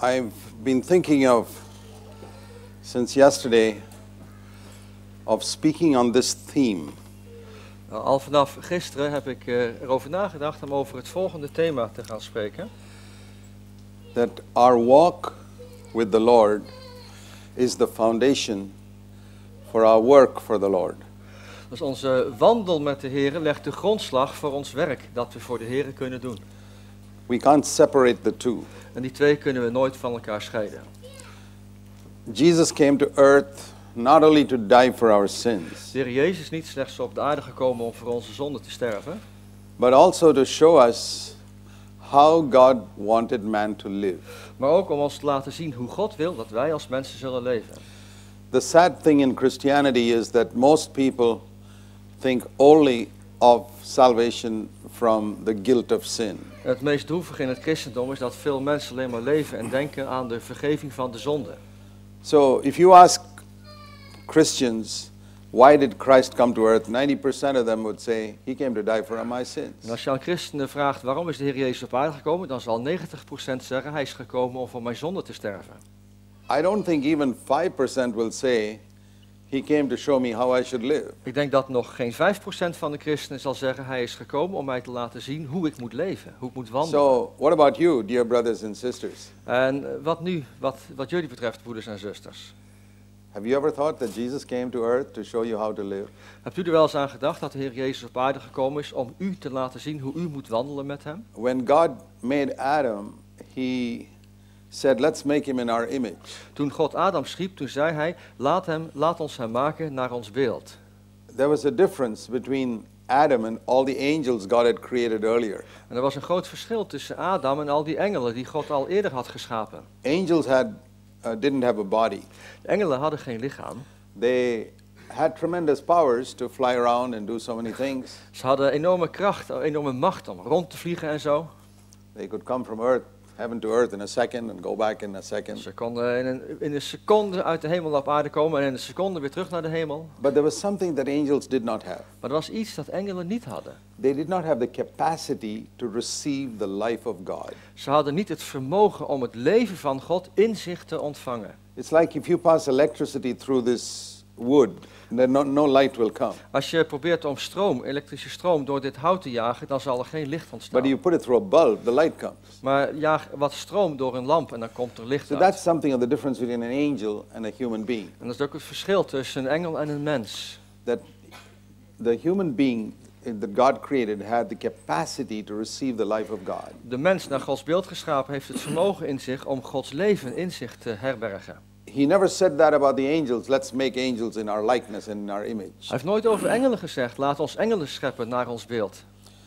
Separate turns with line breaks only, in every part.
I've been thinking of, since yesterday, of speaking on this theme.
Al vanaf gisteren heb ik erover nagedacht om over het volgende thema te gaan spreken.
That our walk with the Lord is the foundation for our work for the Lord.
Dus onze wandel met de Heer legt de grondslag voor ons werk dat we voor de Heer kunnen doen.
We can't separate the two.
En die twee kunnen we nooit van elkaar scheiden.
Jesus came to earth not only to die for our sins,
De Heer Jezus is niet slechts op de aarde gekomen om voor onze zonden te sterven,
but also to show us how God wanted man to live.
maar ook om ons te laten zien hoe God wil dat wij als mensen zullen leven.
The sad thing in Christianity is that most people think only of salvation from the guilt of sin.
Het meest droevige in het christendom is dat veel mensen alleen maar leven en denken aan de vergeving van de zonde.
So if you ask Christians, why did Christ come to earth? 90% of them would say, he came to die for my sins.
En als je aan christenen vraagt waarom is de Heer Jezus op aarde gekomen, dan zal 90% zeggen hij is gekomen om voor mijn zonde te sterven.
I don't think even 5% will say, he came to show me how I should live.
Ik denk dat nog geen 5% van de christenen zal zeggen hij is gekomen om mij te laten zien hoe ik moet leven, hoe ik moet wandelen.
So what about you, dear brothers and sisters?
En wat nu, wat jullie betreft, broeders en zusters?
Have you ever thought that Jesus came to earth to show you how to live?
Hebt u er wel eens aan gedacht dat de Heer Jezus op aarde gekomen is om u te laten zien hoe u moet wandelen met hem?
When God made Adam, he said, let's make him in our image.
Toen God Adam schiep, toen zei hij, laat ons hem maken naar ons beeld.
There was a difference between Adam and all the angels God had created earlier.
En er was een groot verschil tussen Adam en al die engelen die God al eerder had geschapen.
Angels didn't have a body.
De engelen hadden geen lichaam.
They had tremendous powers to fly around and do so many things.
Ze hadden enorme kracht, enorme macht om rond te vliegen en zo.
They could come from earth, heaven to earth in a second and go back in a second.
Ze konden in een seconde uit de hemel op aarde komen en in een seconde weer terug naar de hemel.
But there was something that angels did not have.
Maar er was iets dat engelen niet hadden.
They did not have the capacity to receive the life of God.
Ze hadden niet het vermogen om het leven van God in zich te ontvangen.
It's like if you pass electricity through this wood, then no light will come.
Als je probeert om elektrische stroom door dit hout te jagen, dan zal er geen licht
But
ontstaan.
you put it through a bulb, the light comes.
Maar jaag wat stroom door een lamp en dan komt er licht
So
uit.
that's something of the difference between an angel and a human being.
En dat is ook het verschil tussen een engel en een mens.
That the human being that God created had the capacity to receive the life of God.
De mens naar Gods beeld geschapen heeft het vermogen in zich om Gods leven in zich te herbergen.
He never said that about the angels. Let's make angels in our likeness and in our image.
Hij heeft nooit over engelen gezegd, laat ons engelen scheppen naar ons beeld.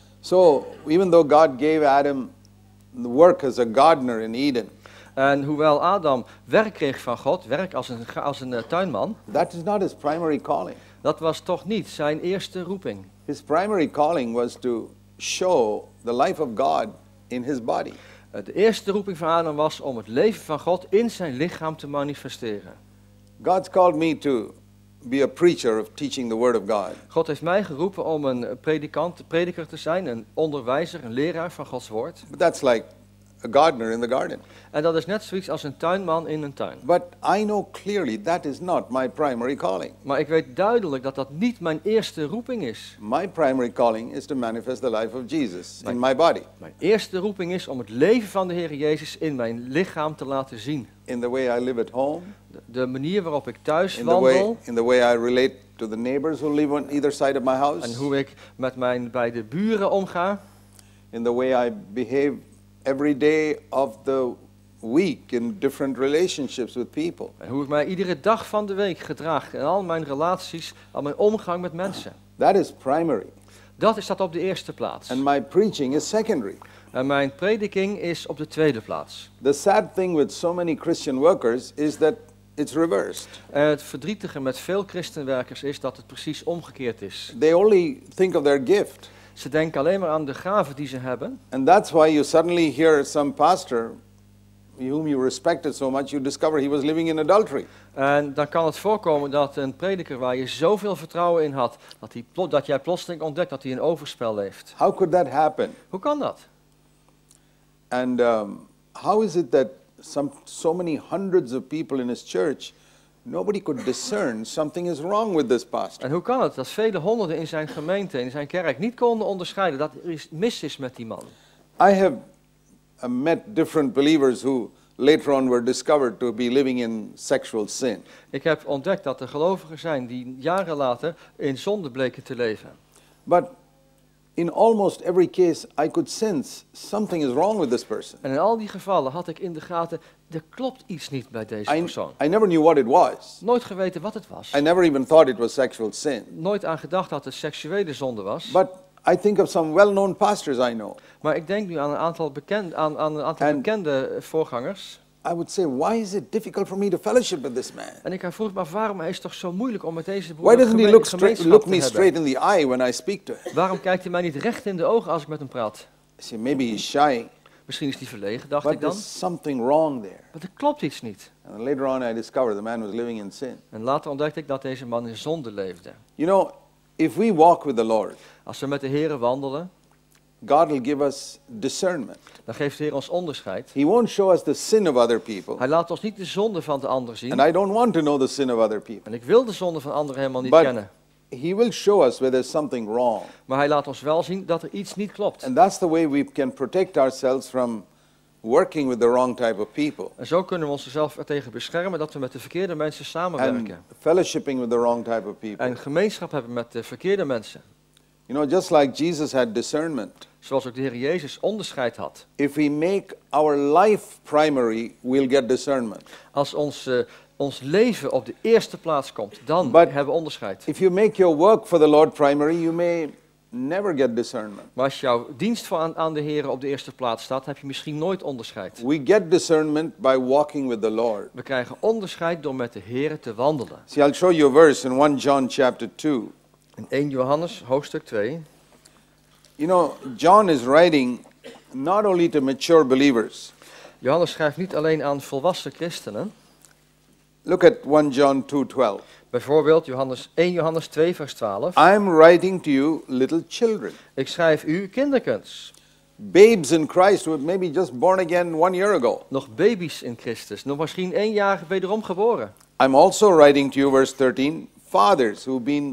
So even though God gave Adam the work as a gardener in Eden,
En hoewel Adam werk kreeg van God, werk als een tuinman,
that is not his primary calling.
dat was toch niet zijn eerste roeping.
His primary calling was to show the life of God in his body.
De eerste roeping van Adam was om het leven van God in zijn lichaam te manifesteren.
God's called me to be a preacher of teaching the word of God.
God heeft mij geroepen om een prediker te zijn, een onderwijzer, een leraar van Gods woord.
But that's like a gardener in the garden.
En dat is net zoiets als een tuinman in een tuin.
But I know clearly that is not my primary calling.
Maar ik weet duidelijk dat dat niet mijn eerste roeping is.
My primary calling is to manifest the life of Jesus in my body,
Mijn eerste roeping is om het leven van de Heer Jezus in mijn lichaam te laten zien.
in the way I live at home,
De manier waarop ik thuis
in
wandel
the way I relate to the neighbors who live on either side of my
en
house,
hoe ik met mijn beide buren omga.
in the way I behave every day of the week in different relationships with people.
En hoe ik mij iedere dag van de week gedraag in al mijn relaties, al mijn omgang met mensen.
That is primary.
Dat staat op de eerste plaats.
And my preaching is secondary.
En mijn prediking is op de tweede plaats.
The sad thing with so many Christian workers is that it's reversed.
En het verdrietige met veel christenwerkers is dat het precies omgekeerd is.
They only think of their gift.
Ze denken alleen maar aan de gaven die ze hebben.
And that's why you suddenly hear some pastor whom you respected so much, you discover he was living in adultery.
En dan kan het voorkomen dat een prediker waar je zoveel vertrouwen in had, dat jij plotseling ontdekt dat hij een overspel leeft.
How could that happen?
Hoe kan dat?
And how is it that so many hundreds of people in his church, nobody could discern something is wrong with this pastor.
En hoe kan het dat vele honderden in zijn gemeente, in zijn kerk, niet konden onderscheiden dat er iets mis is met die man?
I have met different believers who later on were discovered to be living in sexual sin.
Ik heb ontdekt dat er gelovigen zijn die jaren later in zonde bleken te leven.
But in almost every case, I could sense something is wrong with this person.
En in al die gevallen had ik in de gaten, er klopt iets niet bij deze persoon.
I never knew what it was.
Nooit geweten wat het was.
I never even thought it was sexual sin.
Nooit aan gedacht dat het seksuele zonde was.
But I think of some well-known pastors I know.
Maar ik denk nu aan een aantal bekende voorgangers.
I would say, why is it difficult for me to fellowship with this man?
En ik vroeg me, waarom is het toch zo moeilijk om met deze
Why
broeder
doesn't he
gemeenschap
look
te
me
hebben?
straight in the eye when I speak to him?
Waarom kijkt hij mij niet recht in de ogen als ik met hem praat?
I say, maybe he's shy,
Misschien is hij verlegen, dacht
but
ik dan.
there's something wrong there.
Maar er klopt iets niet.
And later on I discovered the man was living in sin.
En later ontdekte ik dat deze man in zonde leefde.
You know, if we walk with the Lord,
Als we met de Here wandelen,
God will give us discernment.
dan geeft de Heer ons onderscheid.
He won't show us the sin of other people.
Hij laat ons niet de zonde van de ander zien.
And I don't want to know the sin of other people.
En ik wil de zonde van anderen helemaal niet
But
kennen.
He will show us where there's something wrong.
Maar hij laat ons wel zien dat er iets niet klopt.
And that's the way we can protect ourselves from working with the wrong type of people.
En zo kunnen we onszelf ertegen beschermen dat we met de verkeerde mensen
And
samenwerken.
fellowshipping with the wrong type of people.
En gemeenschap hebben met de verkeerde mensen.
You know, just like Jesus had discernment,
Zoals ook de Heer Jezus onderscheid had.
if we make our life primary, we'll get discernment.
Als ons leven op de eerste plaats komt, dan
But
hebben we onderscheid.
if you make your work for the Lord primary, you may never get discernment.
Maar als jouw dienst aan de Heer op de eerste plaats staat, heb je misschien nooit onderscheid.
We get discernment by walking with the Lord.
We krijgen onderscheid door met de Heer te wandelen.
See, I'll show you a verse in 1 John chapter 2.
In 1 Johannes hoofdstuk 2.
You know, John is writing not only to mature believers.
Johannes schrijft niet alleen aan volwassen christenen.
Look at 1 John 2:12.
Bijvoorbeeld 1 Johannes 2 vers 12.
I'm writing to you, little children.
Ik schrijf u kinderkens.
Babes in Christ who have maybe just born again 1 year ago.
Nog baby's in Christus. Nog misschien 1 jaar wederom geboren.
I'm also writing to you, verse 13, fathers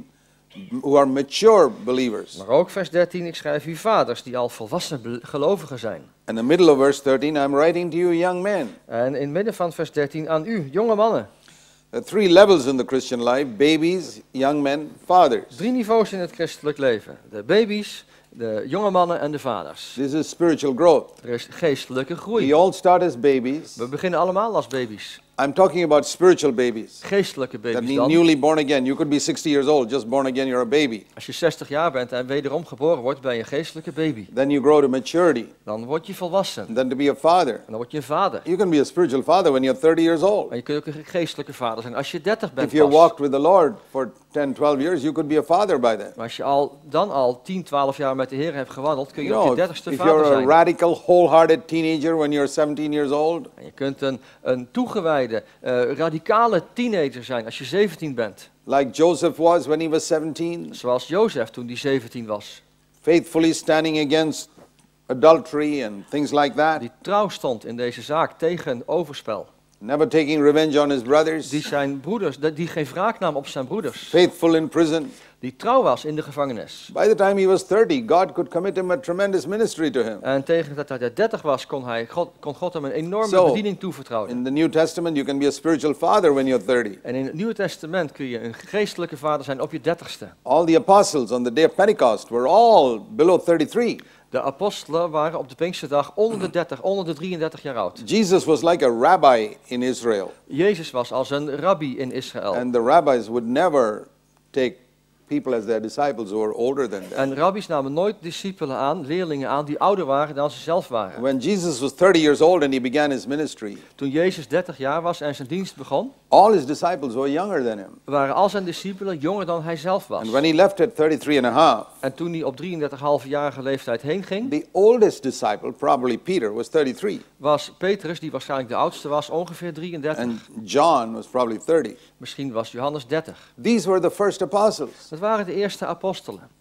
who are mature believers.
Maar ook vers 13. Ik schrijf u vaders die al volwassen gelovigen zijn.
In the middle of verse 13, I'm writing to you, young men.
En in het midden van vers 13 aan u, jonge mannen.
There are 3 levels in the Christian life: babies, young men, fathers.
3 niveaus in het christelijk leven. De baby's, de jonge mannen en de vaders.
This is spiritual growth.
Er is geestelijke groei.
We all start as babies.
We beginnen allemaal als baby's.
I'm talking about spiritual babies.
Geestelijke
That
baby's
mean
dan.
newly born again. You could be 60 years old, just born again, you're a baby.
Als je 60 jaar bent en wederom geboren wordt, ben je een geestelijke baby.
Then you grow to maturity.
Dan word je volwassen.
And then to be a father.
En dan word je een vader.
You can be a spiritual father when you're 30 years old.
En je kunt ook een geestelijke vader zijn als je 30 bent
If you
pas.
walked with the Lord for 10, 12 years, you could be a father by then.
Maar als je al 10, 12 jaar met de Heer hebt gewandeld, kun je
You
op
know,
je 30ste
if
vader
you're a
zijn.
radical, wholehearted teenager when you're 17 years old,
En je kunt een toegewijde, radicale teenager zijn als je 17 bent.
like Joseph was when he was 17,
Zoals Jozef toen hij 17 was.
faithfully standing against adultery and things like that,
Die trouw stond in deze zaak tegen overspel.
never taking revenge on his brothers,
Die zijn broeders, die geen wraak nam op zijn broeders.
faithful in prison.
Die trouw was in de gevangenis.
By the time he was 30, God could commit him a tremendous ministry to him.
En tegen dat hij 30 was, kon God hem een enorme
So,
bediening toevertrouwen.
In the New Testament, you can be a spiritual father when you're 30.
En in het Nieuwe Testament kun je een geestelijke vader zijn op je 30ste.
All the apostles on the day of Pentecost were all below 33.
De apostelen waren op de Pinksterdag onder de 33 jaar oud.
Jesus was like a rabbi in Israel.
Jezus was als een rabbi in Israël.
And the rabbis would never take people as their disciples who were older than them.
En rabbies namen nooit discipelen aan, leerlingen aan, die ouder waren dan ze zelf waren.
When Jesus was 30 years old and he began his ministry,
Toen Jezus 30 jaar was en zijn dienst begon,
all his disciples were younger than him.
waren al zijn discipelen jonger dan hij zelf was.
And when he left at 33 and a half,
En toen hij op 33,5-jarige leeftijd heen ging,
the oldest disciple, probably Peter, was 33.
was Petrus, die waarschijnlijk de oudste was, ongeveer 33.
And John was probably 30.
Misschien was Johannes 30.
These were the first apostles.
Dat waren de eerste apostelen.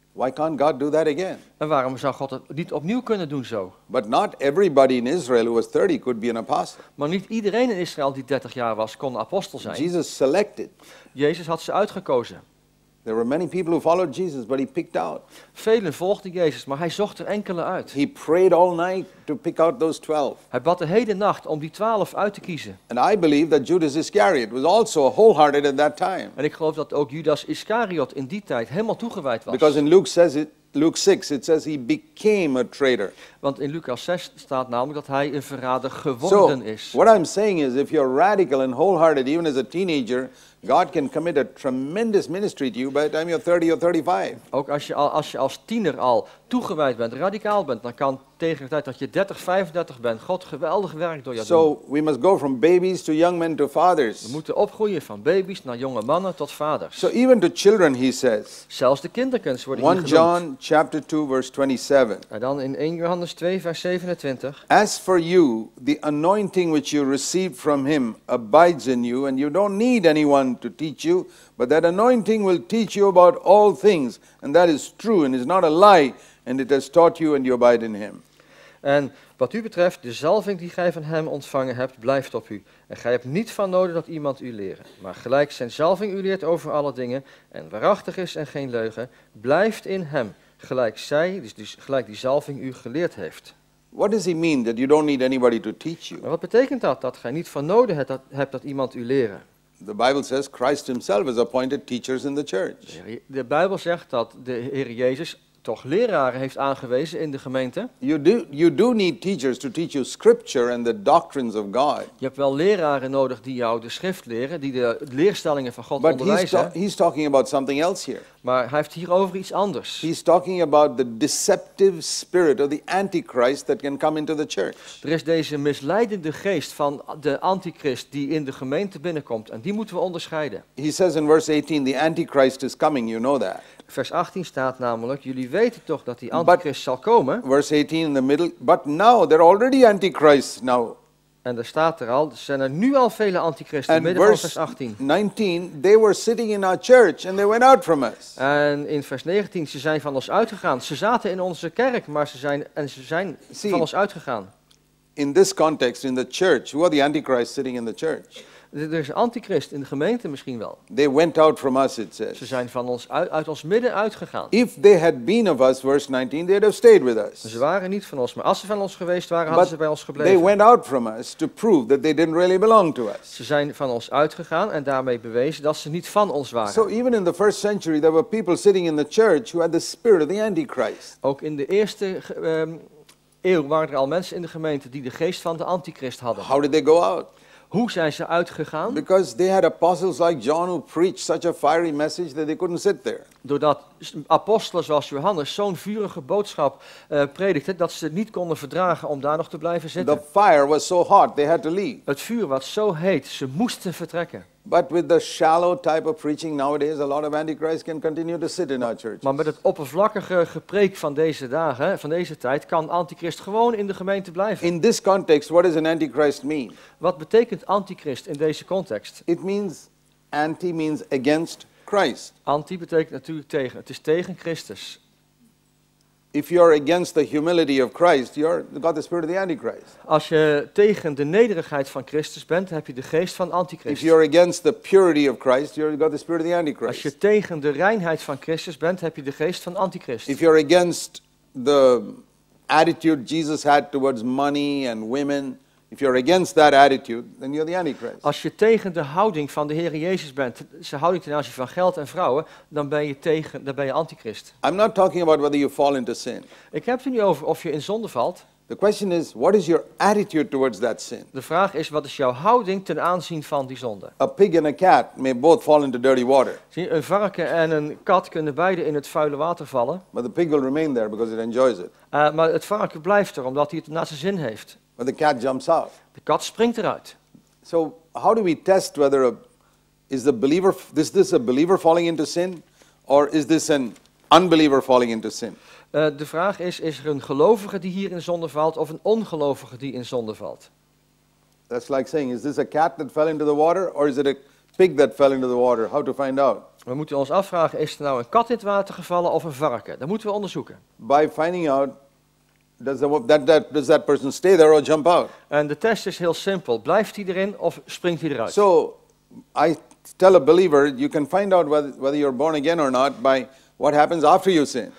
Why can't God do that again?
En waarom zou God het niet opnieuw kunnen doen zo?
But not everybody in Israel who was 30 could be an apostle.
Maar niet iedereen in Israël die 30 jaar was, kon apostel zijn.
Jesus selected.
Jezus had ze uitgekozen.
There were many people who followed Jesus, but he picked out.
Velen volgden Jezus, maar hij zocht er enkele uit.
He prayed all night to pick out those 12.
Hij bad de hele nacht om die 12 uit te kiezen.
And I believe that Judas Iscariot was also wholehearted at that time.
En ik geloof dat ook Judas Iscariot in die tijd helemaal toegewijd was.
Because in Luke 6, it says he became a traitor.
Want in Lucas 6 staat namelijk dat hij een verrader
So,
geworden is.
what I'm saying is, if you're radical and wholehearted, even as a teenager, God can commit a tremendous ministry to you by the time you're 30 or 35.
Ook als je als tiener al toegewijd bent, radicaal bent, dan kan tegen de tijd dat je 30, 35 bent, God geweldig werk door je doen.
So, we must go from babies to young men to fathers.
We moeten opgroeien van baby's naar jonge mannen tot vaders.
So, even to children, he says.
Zelfs de kinderkens worden hier
1
genoemd.
John chapter 2, verse 27.
En dan in 1 Johannes 2, vers 27.
As for you, the anointing which you received from him abides in you, and you don't need anyone to teach you, but that anointing will teach you about all things, and that is true and is not a lie, and it has taught you and you abide in him.
En wat u betreft, de zalving die gij van hem ontvangen hebt, blijft op u. En gij hebt niet van nodig dat iemand u leren. Maar gelijk zijn zalving u leert over alle dingen, en waarachtig is en geen leugen, blijft in hem, gelijk zij, dus gelijk die zalving u geleerd heeft.
What does he mean that you don't need anybody to teach you?
Maar wat betekent dat? Dat gij niet van nodig hebt dat iemand u leren.
The Bible says Christ himself has appointed teachers in the church.
De Bijbel zegt dat de Heer Jezus toch leraren heeft aangewezen in de gemeente.
You do need teachers to teach you scripture and the doctrines of God.
Je hebt wel leraren nodig die jou de schrift leren, die de leerstellingen van God
But
onderwijzen.
he's talking about something else here.
Maar hij heeft hier over iets anders.
He's talking about the deceptive spirit of the Antichrist that can come into the church.
Er is deze misleidende geest van de antichrist die in de gemeente binnenkomt. En die moeten we onderscheiden.
He says in verse 18, the Antichrist is coming, you know that.
Vers 18 staat namelijk, jullie weten toch dat die antichrist zal komen.
Verse 18 in the middle, but now there are already Antichrists now.
En er staat er al, er zijn er nu al vele antichristen,
And
midden van vers
verse
18.
19, they were sitting in our church and they went out from us.
En in vers 19, ze zijn van ons uitgegaan. Ze zaten in onze kerk, maar ze zijn van ons uitgegaan.
In this context, in the church, who are the Antichrists sitting in the church?
Er is een antichrist in de gemeente misschien wel.
They went out from us, it
Ze
says.
zijn van ons uit ons midden uitgegaan.
If they had been of us, verse 19, they'd have stayed with us.
Ze waren niet van ons, maar als ze van ons geweest waren, hadden ze bij ons
They
gebleven.
went out from us to prove that they didn't really belong to us.
Ze zijn van ons uitgegaan en daarmee bewezen dat ze niet van ons waren.
So even in the first century, there were people sitting in the church who had the spirit of the Antichrist.
Ook in de eerste eeuw waren er al mensen in de gemeente die de geest van de antichrist hadden.
How did they go out?
Hoe zijn ze uitgegaan?
Because they had apostles like John who preached such a fiery message that they couldn't sit there.
Doordat apostelen zoals Johannes zo'n vurige boodschap predikten, dat ze het niet konden verdragen om daar nog te blijven zitten.
The fire was so hot, they had to leave.
Het vuur was zo heet, ze moesten vertrekken.
But with the shallow type of preaching nowadays, a lot of Antichrists can continue to sit in our church.
Maar met het oppervlakkige gepreek van deze dagen, van deze tijd, kan antichrist gewoon in de gemeente blijven.
In this context, what does an Antichrist mean?
Wat betekent antichrist in deze context?
It means, anti means against Christ.
Anti betekent natuurlijk tegen. Het is tegen Christus.
If you're against the humility of Christ, you've got the spirit of the Antichrist.
Als je tegen de nederigheid van Christus bent, heb je de geest van
If
antichrist.
you're against the purity of Christ, you've got the spirit of the
Als
Antichrist.
je tegen de reinheid van Christus bent, heb je de geest van antichrist.
If you're against the attitude Jesus had towards money and women, if you're against that attitude, then you're the Antichrist.
Als je tegen de houding van de Heer Jezus bent, zijn houding ten aanzien van geld en vrouwen, dan ben je antichrist.
I'm not talking about whether you fall into sin.
Ik heb het er niet over of je in zonde valt.
The question is, what is your attitude towards that sin?
De vraag is, wat is jouw houding ten aanzien van die zonde?
A pig and a cat may both fall into dirty water,
Zie je, een varken en een kat kunnen beide in het vuile water vallen.
but the pig will remain there because it enjoys it.
Maar het varken blijft er, omdat hij het naar zijn zin heeft.
But the cat jumps out.
De kat springt eruit.
So how do we test whether is this a believer falling into sin, or is this an unbeliever falling into sin?
De vraag is er een gelovige die hier in zonde valt of een ongelovige die in zonde valt?
That's like saying, is this a cat that fell into the water, or is it a pig that fell into the water? How to find out?
We moeten ons afvragen, is er nou een kat in het water gevallen of een varken? Dat moeten we onderzoeken.
By finding out, does that person stay there or jump out?
En de test is heel simpel. Blijft hij erin of springt hij eruit?
So I tell a believer, you can find out whether you're born again or not by what happens after you sin.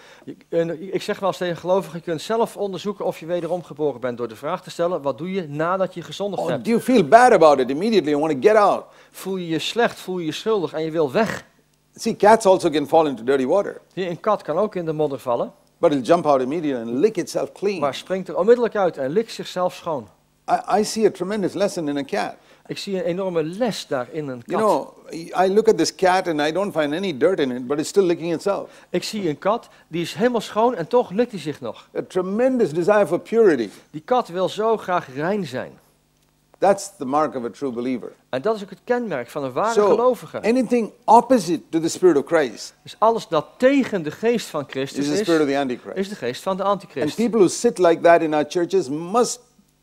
Ik zeg wel eens tegen gelovigen, je kunt zelf onderzoeken of je wederom geboren bent door de vraag te stellen, wat doe je nadat je gezondigd
Oh,
hebt?
do you feel bad about it immediately? You want to get out.
Voel je je slecht, voel je je schuldig en je wil weg?
See, cats also can fall into dirty water,
Een kat kan ook in de modder vallen,
but it'll jump out immediately and lick itself clean.
maar springt er onmiddellijk uit en likt zichzelf schoon.
I see a tremendous lesson in a cat.
Ik zie een enorme les daar in een kat.
You know, I look at this cat and I don't find any dirt in it, but it's still licking itself.
Ik zie een kat, die is helemaal schoon en toch likt hij zich nog.
A tremendous desire for purity.
Die kat wil zo graag rein zijn.
That's the mark of a true believer.
En dat is ook het kenmerk van een ware
So,
gelovige.
anything opposite to the Spirit of Christ
Dus alles dat tegen de geest van
is
Christus
the spirit of
is,
the Antichrist.
is de geest van de
And
antichrist.
people who sit like that in our churches must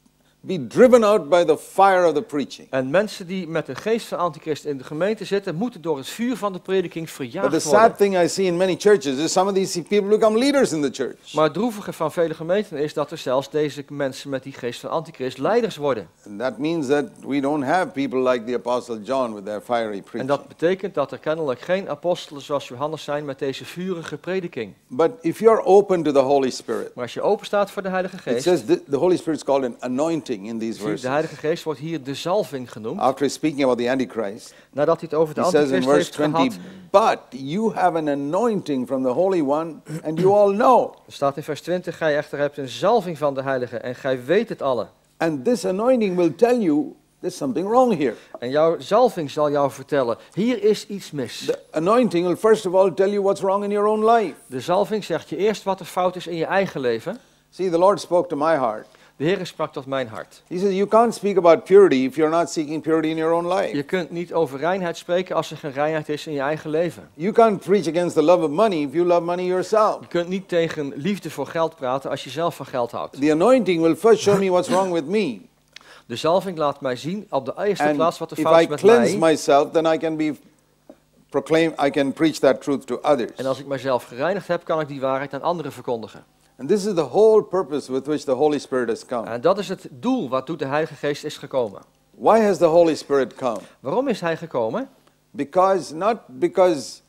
be driven out by the fire of the preaching.
En mensen die met de geest van antichrist in de gemeente zitten, moeten door het vuur van de prediking
But the
verjaagd
sad
worden.
thing I see in many churches is some of these people become leaders in the church.
Maar het droevige van vele gemeenten is dat er zelfs deze mensen met die geest van antichrist leiders worden.
And that means that we don't have people like the Apostle John with their fiery
En
preaching.
dat betekent dat er kennelijk geen apostelen zoals Johannes zijn met deze vurige prediking.
But if you're open to the Holy Spirit,
Maar als je open staat voor de Heilige
it
Geest,
says the Holy Spirit is called an anointing in these
de
verses.
Heilige Geest wordt hier de zalving genoemd.
After he's speaking about the Antichrist,
Nadat hij het over de
he says in
antichrist
verse
heeft
20,
gehad,
but you have an anointing from the Holy One, and you all know.
er staat in vers 20, gij echter hebt een zalving van de Heilige en gij weet het alle.
And this anointing will tell you there's something wrong here.
En jouw zalving zal jou vertellen, hier is iets mis.
The anointing will first of all tell you what's wrong in your own life.
De zalving zegt je eerst wat er fout is in je eigen leven.
See, the Lord spoke to my heart.
De Heer sprak tot mijn hart.
He says, you can't speak about purity if you're not seeking purity in your own life.
Je kunt niet over reinheid spreken als er geen reinheid is in je eigen leven.
You can't preach against the love of money if you love money yourself.
Je kunt niet tegen liefde voor geld praten als je zelf van geld houdt.
The anointing will first show me what's wrong with me.
De zalving laat mij zien op de eerste
And
plaats wat er
if
fout is
I
met
cleanse
mij.
myself, then I can preach that truth to others.
En als ik mijzelf gereinigd heb, kan ik die waarheid aan anderen verkondigen.
And this is the whole purpose with which the Holy Spirit has come.
En dat is het doel waartoe de Heilige Geest is gekomen.
Why has the Holy Spirit come?
Waarom is hij gekomen?
Not because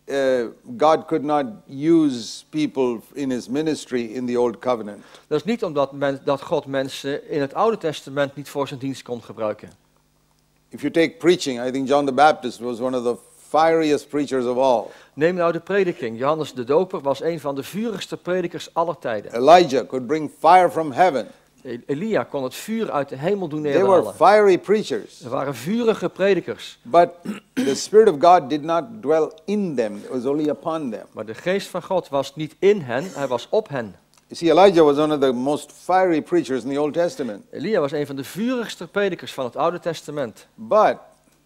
God could not use people in his ministry in the Old Covenant.
Dat is niet omdat dat God mensen in het Oude Testament niet voor zijn dienst kon gebruiken.
If you take preaching, I think John the Baptist was one of the fieriest preachers of all.
Neem nou de prediking. Johannes de Doper was een van de vurigste predikers aller tijden.
Elijah could bring fire from heaven.
Elia kon het vuur uit de hemel doen
They were
neerdalen.
fiery preachers.
Er waren vurige predikers.
But the Spirit of God did not dwell in them, it was only upon them.
Maar de geest van God was niet in hen, hij was op hen.
You see, Elijah was one of the most fiery preachers in the Old Testament.
Elia was een van de vurigste predikers van het Oude Testament.
But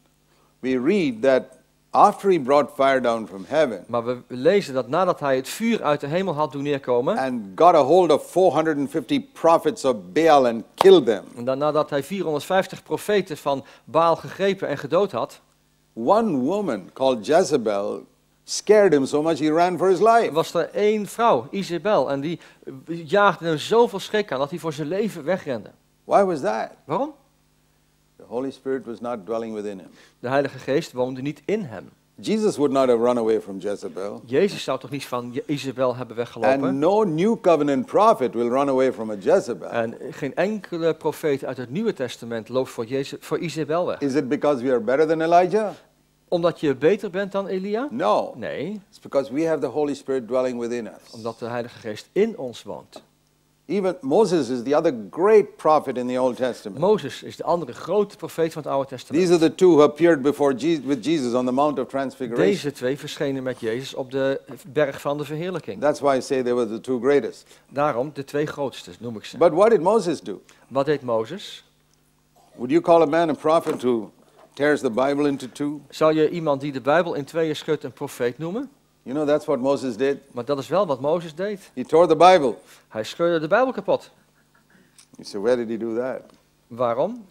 we read that after he brought fire down from heaven
Maar we lezen dat nadat hij het vuur uit de hemel had doen neerkomen,
and got a hold of 450 prophets of Baal and killed them,
en dan nadat hij 450 profeten van Baal gegrepen en gedood had,
one woman called Jezebel scared him so much he ran for his life.
was er één vrouw, Isabel, en die jaagde hem zoveel schrik aan dat hij voor zijn leven wegrende.
Why was that?
Waarom?
The Holy Spirit was not dwelling within him.
De Heilige Geest woonde niet in hem.
Jesus would not have run away from Jezebel.
Jezus zou toch niet van Isabel hebben
And
weggelopen?
no new covenant prophet will run away from a Jezebel.
En geen enkele profeet uit het Nieuwe Testament loopt voor Isabel weg.
Is it because we are better than Elijah?
Omdat je beter bent dan Elia?
No.
Nee,
It's because we have the Holy Spirit dwelling within us.
omdat de Heilige Geest in ons woont.
Even Moses is the other great prophet in the Old Testament.
Mozes is de andere grote profeet van het Oude Testament.
These are the two who appeared with Jesus on the Mount of Transfiguration.
Deze twee verschenen met Jezus op de berg van de verheerlijking.
That's why I say they were the two greatest.
Daarom de twee grootste noem ik ze.
But what did Moses do?
Wat deed Mozes?
Would you call a man a prophet who tears the Bible into two?
Zou je iemand die de Bijbel in tweeën schudt een profeet noemen?
You know, that's what Moses did.
Maar dat is wel wat Mozes deed.
He tore the Bible.
Hij scheurde de Bijbel kapot.
You say, where did he do that?
Waarom?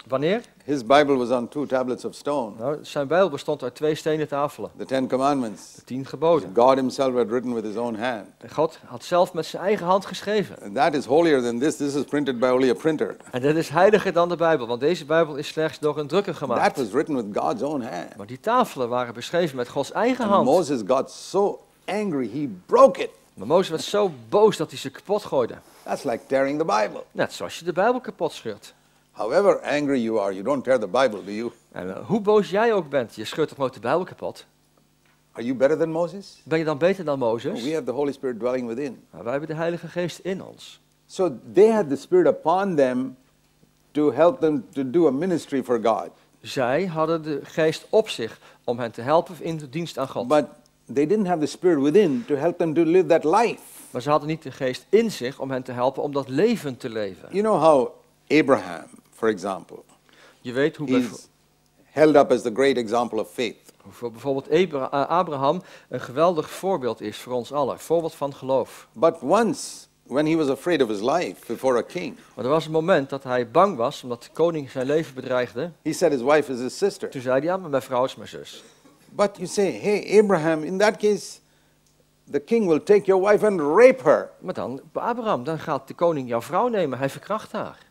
Wanneer?
His Bible was on 2 tablets of stone,
Nou, zijn Bijbel bestond uit 2 stenen tafelen.
the 10 Commandments.
De 10 geboden.
God himself had written with his own hand.
En God had zelf met zijn eigen hand geschreven.
And that is holier than this. This is printed by only a printer.
En dat is heiliger dan de Bijbel, want deze Bijbel is slechts door een drukker
That
gemaakt.
was written with God's own hand.
Maar die tafelen waren beschreven met Gods eigen
And
hand.
Moses got so angry, he broke it.
Maar Mozes werd zo boos dat hij ze kapot gooide.
That's like tearing the Bible.
Net zoals je de Bijbel kapot scheurt.
However angry you are, you don't tear the Bible, do you?
En hoe boos jij ook bent, je scheurt toch nooit de Bijbel kapot?
Are you better than Moses?
Ben je dan beter dan
No,
Mozes?
we have the Holy Spirit dwelling within.
Maar wij hebben de Heilige Geest in ons.
So they had the Spirit upon them to help them to do a ministry for God.
Zij hadden de Geest op zich om hen te helpen in de dienst aan God.
But they didn't have the Spirit within to help them to live that life.
Maar ze hadden niet de Geest in zich om hen te helpen om dat leven te leven.
You know how Abraham, for example,
Je weet hoe
he's held up as the great example of faith.
bijvoorbeeld Abraham een geweldig voorbeeld is voor ons allen. Voorbeeld van geloof.
But once, when he was afraid of his life before a king,
Maar er was een moment dat hij bang was omdat de koning zijn leven bedreigde.
he said his wife is his sister.
Toen zei hij, ja, maar mijn vrouw is mijn zus.
But you say, hey, Abraham, in that case, the king will take your wife and rape her.
Maar dan, Abraham, dan gaat de koning jouw vrouw nemen. Hij verkracht haar.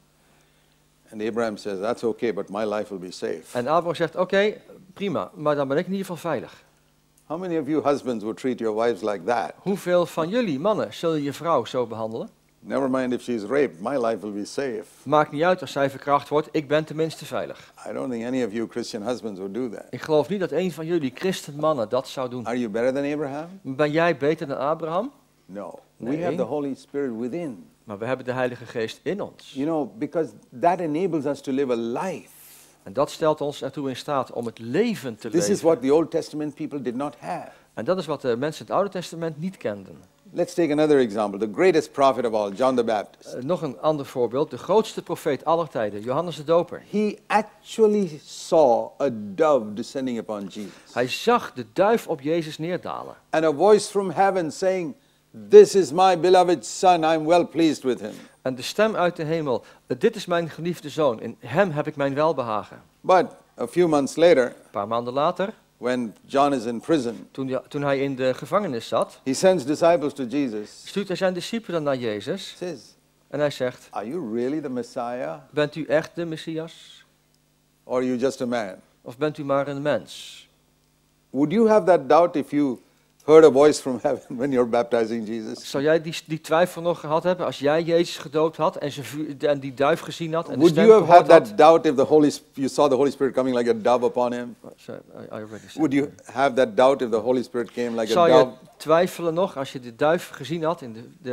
And Abraham says, that's okay, but my life will be safe.
En Abraham zegt, oké, prima, maar dan ben ik in ieder geval veilig.
How many of you husbands would treat your wives like that?
Hoeveel van jullie mannen zullen je vrouw zo behandelen?
Never mind if she's raped, my life will be safe.
Maakt niet uit als zij verkracht wordt, ik ben tenminste veilig.
I don't think any of you Christian husbands would do that.
Ik geloof niet dat een van jullie christenmannen dat zou doen.
Are you better than Abraham?
Ben jij beter dan Abraham?
No.
Nee.
We have the Holy Spirit within.
Maar we hebben de Heilige Geest in ons.
You know, because that enables us to live a life.
En dat stelt ons ertoe in staat om het leven te
This is
leven.
what the Old Testament people did not have.
En dat is wat de mensen in het Oude Testament niet kenden.
Let's take another example. The greatest prophet of all, John the Baptist.
Nog een ander voorbeeld. De grootste profeet aller tijden, Johannes de Doper.
He actually saw a dove descending upon Jesus.
Hij zag de duif op Jezus neerdalen.
And a voice from heaven saying, "This is my beloved son, I'm well pleased with him."
En de stem uit de hemel, dit is mijn geliefde zoon, in hem heb ik mijn welbehagen.
But a few months later,
Een paar maanden later,
when John is in prison,
toen hij in de gevangenis zat,
he sends disciples to Jesus.
stuurt hij zijn discipelen naar Jezus.
Says,
En hij zegt,
"Are you really the Messiah,
bent u echt de Messias?
or are you just a man?"
Of bent u maar een mens?
Would you have that doubt if you heard a voice from heaven when you're baptizing Jesus?
Zou jij die twijfel nog gehad hebben als jij Jezus gedoopt had en die duif gezien had? En de
Would
stem
you have had
gehoord
that doubt if you saw the Holy Spirit coming like a dove upon him?
had? Sorry, I already said.
Would you have that doubt if the Holy Spirit came like a
Zou je
dove?
twijfelen nog als je de duif gezien had,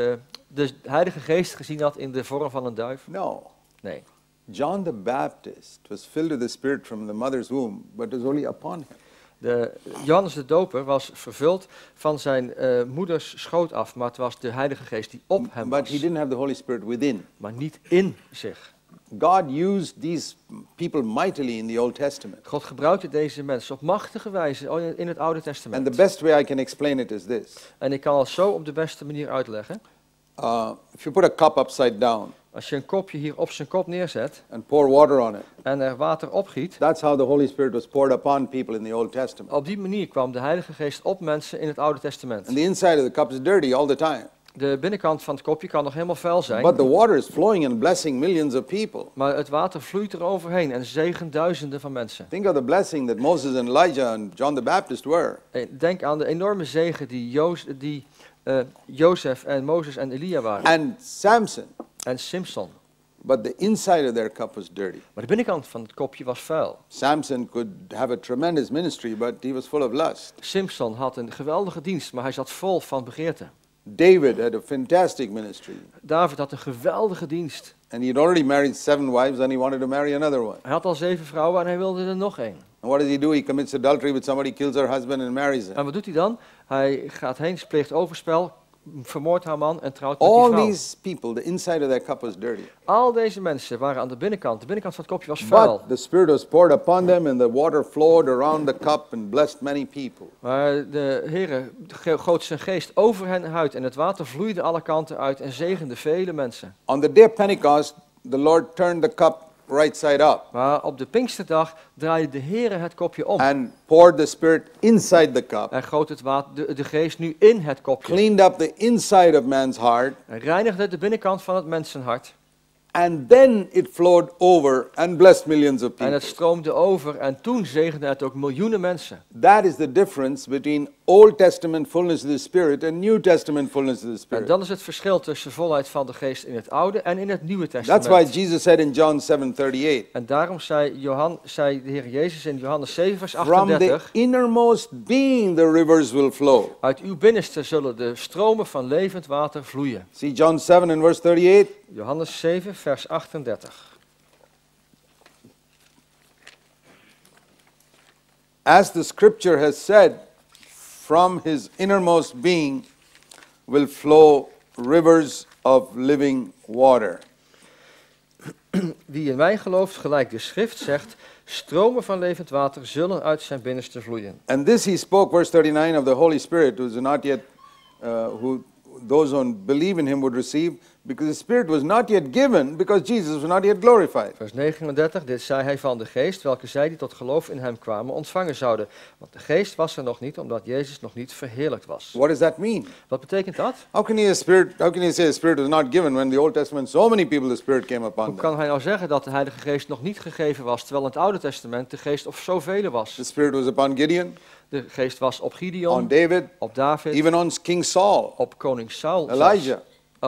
de Heilige Geest gezien had in de vorm van een duif?
No.
Nee.
John the Baptist was filled with the Spirit from the mother's womb, but it was only upon him.
Johannes de Doper was vervuld van zijn moeders schoot af, maar het was de Heilige Geest die op hem
But he
was,
didn't have the Holy Spirit within.
maar niet in zich.
God used these people mightily in the Old Testament.
God gebruikte deze mensen op machtige wijze in het Oude
And the
Testament.
best way I can explain it is this.
En ik kan het zo op de beste manier uitleggen.
If you put a cup upside down
Als je een kopje hier op zijn kop neerzet
and pour water on it,
en er water opgiet,
that's how the Holy Spirit was poured upon people in the Old Testament.
op die manier kwam de Heilige Geest op mensen in het Oude Testament.
And the inside of the cup is dirty all the time.
De binnenkant van het kopje kan nog helemaal vuil zijn,
But the water is flowing and blessing millions of people.
maar het water vloeit er overheen en zegent duizenden van mensen.
Think of the blessing that Moses and Elijah and John the Baptist were.
Denk aan de enorme zegen die Jozef en Mozes en Elia waren.
And Samson.
En Simson.
But the inside of their cup was dirty.
Maar de binnenkant van het kopje was vuil.
Samson could have a tremendous ministry, but he was full of lust.
Simson had een geweldige dienst, maar hij zat vol van begeerte.
David had a fantastic ministry.
David had een geweldige dienst.
And he had already married 7 wives and he wanted to marry another one.
Hij had al 7 vrouwen en hij wilde er nog één.
And what does he do? He commits adultery with somebody, kills her husband and marries
En
him.
wat doet hij dan? Hij gaat heen, pleegt overspel, vermoordt haar man en trouwt met die
All
vrouw.
these people, the inside of their cup was dirty.
Al deze mensen waren aan de binnenkant. De binnenkant van het kopje was vuil.
But the Spirit was poured upon them and the water flowed around the cup and blessed many people.
Maar de Heere goot zijn geest over hen uit en het water vloeide alle kanten uit en zegende vele mensen.
On the day of Pentecost, the Lord turned the cup right side up
Maar op de Pinksterdag draaide de Heere het kopje om.
and poured the Spirit inside the cup,
En goot het water, de geest nu in het kopje.
cleaned up the inside of man's heart,
En reinigde de binnenkant van het mensenhart.
and then it flowed over and blessed millions of
En
people.
het stroomde over en toen zegende het ook miljoenen mensen.
That is the difference between Old Testament fullness of the Spirit and New Testament fullness of the
En
Spirit.
dat is het verschil tussen volheid van de geest in het Oude en in het Nieuwe
That's
Testament.
why Jesus said in John 7:38,
En daarom zei de Heer Jezus in Johannes 7 vers
from the
38,
innermost being the rivers will flow.
uit uw binnenste zullen de stromen van levend water vloeien.
See John 7 and verse 38?
Johannes 7 vers 38.
As the scripture has said, from his innermost being will flow rivers of living water.
Wie in mij gelooft, gelijk de schrift zegt, stromen van levend water zullen uit zijn binnenste vloeien.
And this he spoke, verse 39, of the Holy Spirit, who is not yet, who those who believe in him would receive, because the Spirit was not yet given, because Jesus was not yet glorified.
Vers 39, dit zei hij van de geest, welke zij die tot geloof in hem kwamen ontvangen zouden. Want de geest was er nog niet, omdat Jezus nog niet verheerlijkt was.
What does that mean?
Wat betekent dat?
How can you say the Spirit was not given when in the Old Testament so many people the Spirit came upon
Hoe
them?
kan hij nou zeggen dat de Heilige Geest nog niet gegeven was, terwijl in het Oude Testament de geest op zoveel was?
The Spirit was upon Gideon,
De geest was op
on
Gideon,
David,
op David,
even on King Saul,
op koning Saul,
Elijah.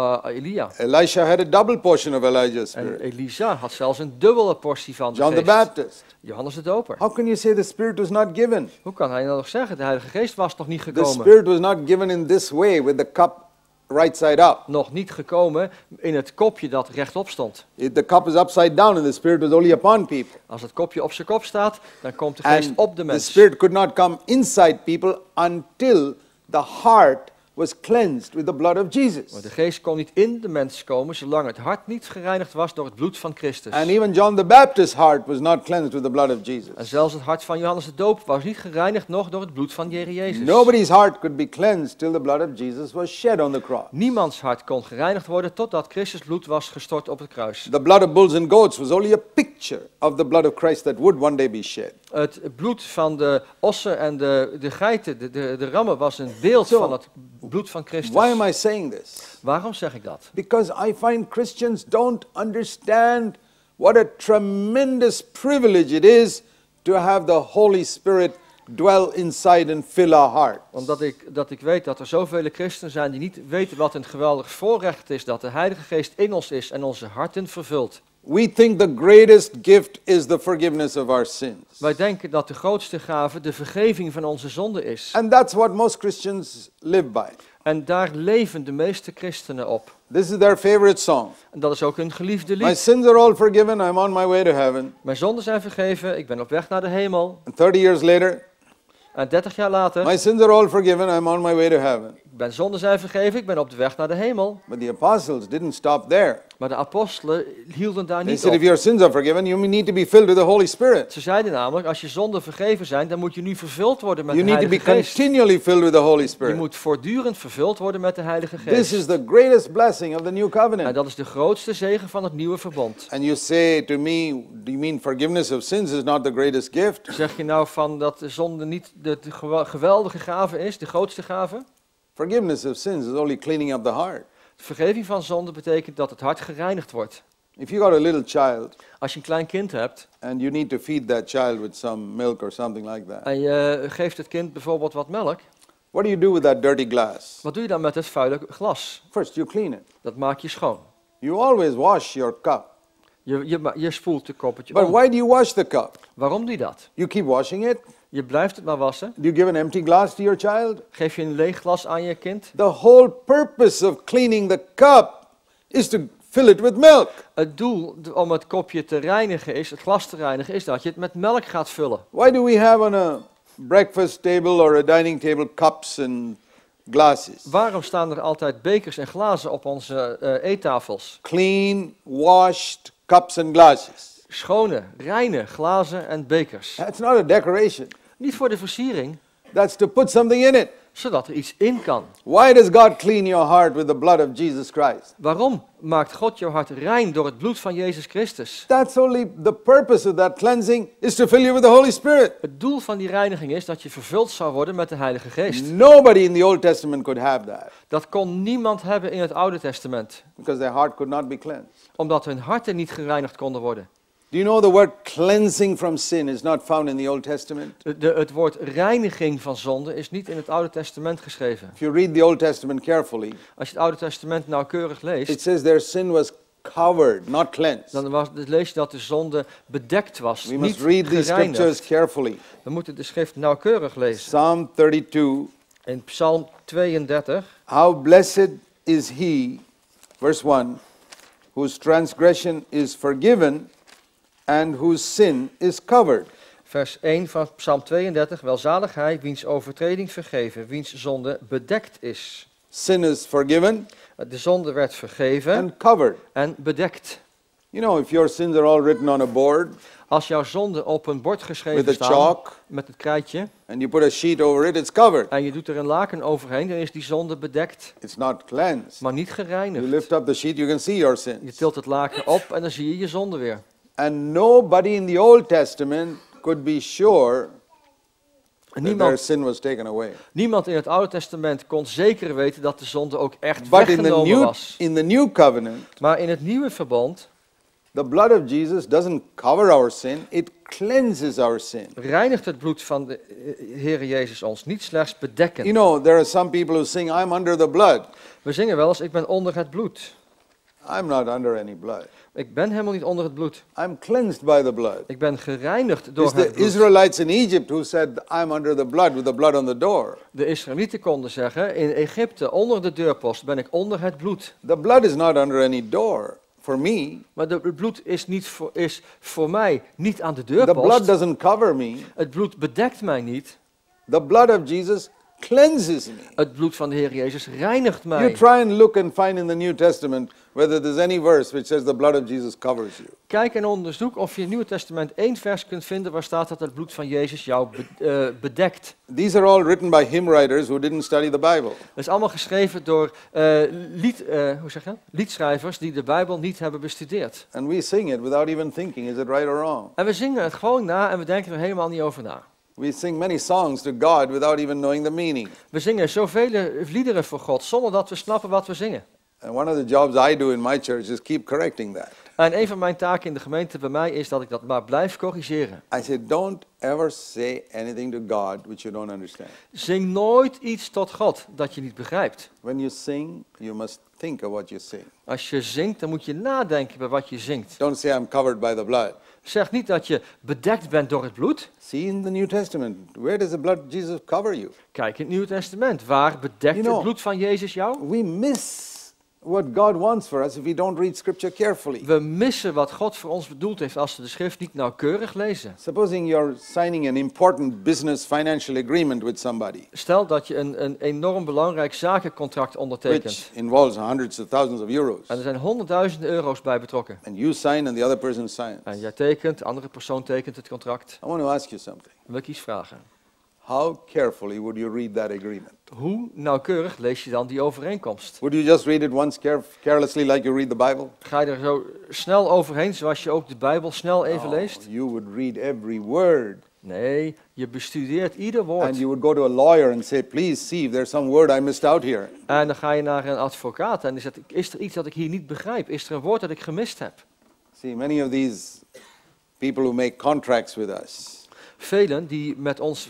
Elia.
Elisha had a double portion of Elijah's
En
Spirit.
Elisa had zelfs een dubbele portie van de
John the
geest.
Baptist.
Johannes de Doper.
How can you say the Spirit was not given?
Hoe kan hij nou nog zeggen, de Heilige Geest was nog niet
The
gekomen?
Spirit was not given in this way with the cup right side up.
Nog niet gekomen in het kopje dat rechtop stond.
The cup is upside down and the Spirit was only upon people.
Als het kopje op zijn kop staat, dan komt de geest
And
op de
the
mens.
Spirit could not come inside people until the heart was cleansed with the blood of
Maar
Jesus.
de geest kon niet in de mens komen, zolang het hart niet gereinigd was door het bloed van Christus.
And even John the Baptist's heart was not cleansed with the blood of
En
Jesus.
zelfs het hart van Johannes de Doper was niet gereinigd nog door het bloed van de Heer Jezus.
Nobody's heart could be cleansed till the blood of Jesus was shed on the cross.
Niemands hart kon gereinigd worden totdat Christus bloed was gestort op het kruis.
The blood of bulls and goats was only a picture of the blood of Christ that would one day be shed.
Het bloed van de ossen en de geiten, de rammen, was een beeld
So,
van het bloed van Christus.
Why am I saying this?
Waarom zeg ik dat?
Because I find Christians don't understand what a tremendous privilege it is to have the Holy Spirit dwell inside and fill our hearts.
Omdat ik weet dat er zoveel christenen zijn die niet weten wat een geweldig voorrecht is dat de Heilige Geest in ons is en onze harten vervult.
We think the greatest gift is the forgiveness of our sins.
Wij denken dat de grootste gave de vergeving van onze zonde is.
And that's what most Christians live by.
En daar leven de meeste christenen op.
This is their favorite song.
En dat is ook hun geliefde
My
lied.
sins are all forgiven, I'm on my way to heaven.
Mijn zonden zijn vergeven, ik ben op weg naar de hemel.
And 30 years later,
En 30 jaar later,
my sins are all forgiven, I'm on my way to heaven.
mijn zonden zijn vergeven, ik ben op de weg naar de hemel.
But the apostles didn't stop there.
Maar de apostelen hielden daar
They
niet
said, if
op.
your sins are forgiven, you need to be filled with the Holy Spirit.
Ze zeiden namelijk, als je zonden vergeven zijn, dan moet je nu vervuld worden met
You
de
need to be
Heilige Geest.
continually filled with the Holy
Je
Spirit.
moet voortdurend vervuld worden met de Heilige
This is
Geest.
the greatest blessing of the new
En
covenant.
dat is de grootste zegen van het nieuwe verbond.
And you say to me, do you mean forgiveness of sins is not the greatest gift?
Zeg je nou van dat de zonde niet de geweldige gave is, de grootste gave?
Forgiveness of sins is only cleaning up the heart.
Vergeving van zonde betekent dat het hart gereinigd wordt.
If you got a little child
Als je een klein kind hebt
and you need to feed that child with some milk or something like that,
en je geeft het kind bijvoorbeeld wat melk,
what do you do with that dirty glass?
wat doe je dan met het vuile glas?
First, you clean it.
Dat maak je schoon.
You always wash your cup.
Je spoelt het koppetje
But
om.
why do you wash the cup?
Waarom doe je dat?
You keep washing it.
Je blijft het maar wassen.
Do you give an empty glass to your child?
Geef je een leeg glas aan je kind?
The whole purpose of cleaning the cup is to fill it with milk.
Het doel om het kopje te reinigen is, het glas te reinigen, is dat je het met melk gaat vullen.
Why do we have on a breakfast table or a dining table cups and glasses?
Waarom staan er altijd bekers en glazen op onze eettafels?
Clean, washed cups and glasses.
Schone, reine glazen en bekers.
That's not a decoration.
Niet voor de versiering,
That's to put something in it.
zodat er iets in kan.
Why does God clean your heart with the blood of Jesus Christ?
Waarom maakt God jouw hart rein door het bloed van Jezus Christus?
That's only the purpose of that cleansing is to fill you with the Holy Spirit.
Het doel van die reiniging is dat je vervuld zou worden met de Heilige Geest.
Nobody in the Old Testament could have that
Dat kon niemand hebben in het Oude Testament,
because their heart could not be cleansed.
omdat hun harten niet gereinigd konden worden.
Do you know the word cleansing from sin is not found in the Old Testament?
Het woord reiniging van zonde is niet in het Oude Testament geschreven.
If you read the Old Testament carefully,
Als je het Oude Testament nauwkeurig leest,
it says their sin was covered, not cleansed.
dan lees je dat de zonde bedekt was,
We
niet
must read these scriptures
gereinigd.
carefully.
We moeten de schrift nauwkeurig lezen.
Psalm 32,
In Psalm 32,
how blessed is he, verse 1, whose transgression is forgiven and whose sin is covered.
vers 1 van Psalm 32. Welzalig hij, wiens overtreding vergeven, wiens zonde bedekt is.
Sin is forgiven
De zonde werd vergeven
and covered.
en bedekt.
You know, if your sins are all written on a board
Als jouw zonden op een bord
with
geschreven
a
staan,
chalk
met het krijtje,
and you put a sheet over it, it's covered.
en je doet er een laken overheen, dan is die zonde bedekt,
It's not cleansed.
maar niet
You
gereinigd.
lift up the sheet, you can see your
Je
sins.
tilt het laken op en dan zie je je zonde weer.
And nobody in the Old Testament could be sure
En
that their sin was taken away.
niemand in het Oude Testament kon zeker weten dat de zonde ook echt
But in the
weggenomen was.
new covenant,
Maar in het nieuwe verbond
the blood of Jesus doesn't cover our sin, it cleanses our sin.
reinigt het bloed van de Heere Jezus ons, niet slechts bedekken.
You know, there are some people who sing, I'm under the blood.
We zingen wel eens, ik ben onder het bloed.
I'm not under any blood.
Ik ben helemaal niet onder het bloed.
I'm cleansed by the blood.
Ik ben gereinigd
It's
door het
the
bloed.
Israelites in Egypt who said, I'm under the blood with the blood on the door.
De Israëlieten konden zeggen, in Egypte, onder de deurpost ben ik onder het bloed.
The blood is not under any door for me.
Maar het bloed is voor mij niet aan de
The blood
deurpost.
doesn't cover me.
Het bloed bedekt mij niet.
The blood of Jesus cleanses me.
Het bloed van de Heer Jezus reinigt
You
mij.
try and look and find in the New Testament whether there's any verse which says the blood of Jesus covers you.
Kijk en onderzoek of je in het Nieuwe Testament 1 vers kunt vinden waar staat dat het bloed van Jezus jou bedekt.
These are all written by hymn writers who didn't study the Bible.
Dat is allemaal geschreven door liedschrijvers die de Bijbel niet hebben bestudeerd.
And we sing it without even thinking, is it right or wrong?
En we zingen het gewoon na en we denken er helemaal niet over na.
We sing many songs to God without even knowing the meaning.
We zingen zoveel liederen voor God zonder dat we snappen wat we zingen.
And one of the jobs I do in my church is keep correcting that.
En een van mijn taken in de gemeente bij mij is dat ik dat maar blijf corrigeren.
I say, don't ever say anything to God which you don't understand.
Zing nooit iets tot God dat je niet begrijpt.
When you sing, you must think of what you sing.
Als je zingt, dan moet je nadenken bij wat je zingt.
Don't say, I'm covered by the blood.
Zeg niet dat je bedekt bent door het bloed.
See in the New Testament, where does the blood of Jesus cover you?
Kijk in het Nieuwe Testament. Waar bedekt het bloed van Jezus jou?
We miss what God wants for us if we don't read Scripture carefully.
We missen wat God voor ons bedoeld heeft als we de schrift niet nauwkeurig lezen.
Supposing you're signing an important business financial agreement with somebody,
Stel dat je een enorm belangrijk zakencontract ondertekent.
which involves hundreds of thousands of euros,
En er zijn honderdduizenden euro's bij betrokken.
and you sign and the other person signs.
En jij tekent, de andere persoon tekent het contract.
I want to ask you something.
Dan wil ik iets vragen.
How carefully would you read that agreement?
Hoe nauwkeurig lees je dan die overeenkomst?
Would you just read it once carelessly like you read the Bible?
Ga je er zo snel overheen zoals je ook de Bijbel snel even
No,
leest?
you would read every word.
Nee, je bestudeert ieder
And
woord.
you would go to a lawyer and say, please see if there's some word I missed out here.
En dan ga je naar een advocaat en die zegt, is er iets dat ik hier niet begrijp? Is er een woord dat ik gemist heb?
See, many of these people who make contracts with us,
Velen die met ons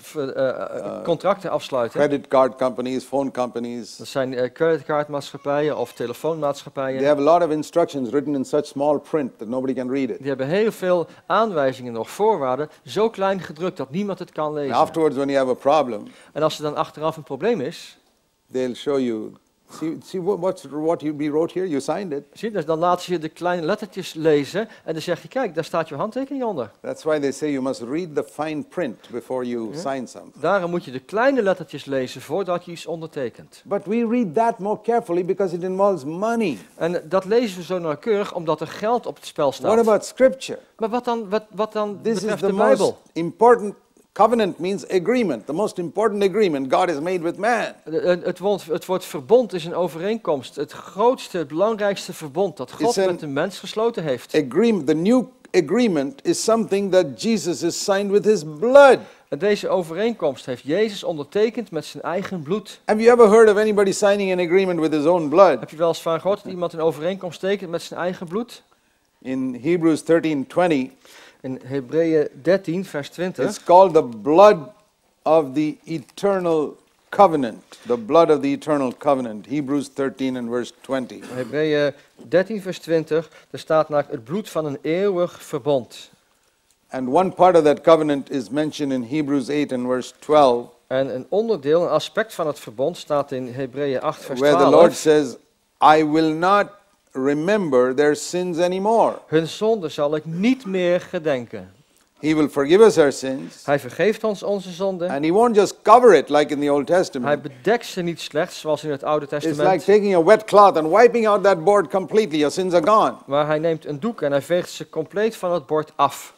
contracten afsluiten,
credit card companies, phone companies,
dat zijn creditcardmaatschappijen of
they
telefoonmaatschappijen.
have a lot of instructions written in such small print that nobody can read it.
Die hebben heel veel aanwijzingen nog, voorwaarden, zo klein gedrukt dat niemand het kan
And
lezen.
afterwards, when you have a problem,
En als er dan achteraf een probleem is,
they'll show you, see what you wrote here, you signed it.
zie je, dan laten ze je de kleine lettertjes lezen en dan zeg je, kijk, daar staat je handtekening onder.
That's why they say you must read the fine print before you sign something.
Daarom moet je de kleine lettertjes lezen voordat je iets ondertekent.
But we read that more carefully because it involves money.
En dat lezen we zo nauwkeurig omdat er geld op het spel
What
staat.
about Scripture?
Maar wat dan
This is
betreft
the
de
most
Bijbel?
important Covenant means agreement, the most important agreement God has made with man.
Het woord verbond is een overeenkomst. Het grootste, het belangrijkste verbond dat God
It's an-
met de mens gesloten heeft.
Agreement, the new agreement is something that Jesus has signed with his blood.
En deze overeenkomst heeft Jezus ondertekend met zijn eigen bloed.
Have you ever heard of anybody signing an agreement with his own blood?
Heb je wel eens van gehoord dat iemand een overeenkomst tekent met zijn eigen bloed?
In Hebrews 13:20,
In Hebreeën 13, vers 20.
it's called the blood of the eternal covenant. The blood of the eternal covenant. Hebrews 13 and verse 20.
Hebreeën 13, vers 20. Er staat namelijk het bloed van een eeuwig verbond.
And one part of that covenant is mentioned in Hebrews 8 and verse 12,
En een onderdeel, een aspect van het verbond staat in Hebreeën 8, vers
where the Lord
12.
says, I will not remember their sins anymore.
Hun zonde zal ik niet meer gedenken.
He will forgive us our sins,
Hij vergeeft ons onze zonden.
and he won't just cover it like in the Old
Hij
Testament.
bedekt ze niet slechts, zoals in het Oude
It's like
Testament.
taking a wet cloth and wiping out that board completely. Your sins are gone.
Maar hij neemt een doek en hij veegt ze compleet van het bord af.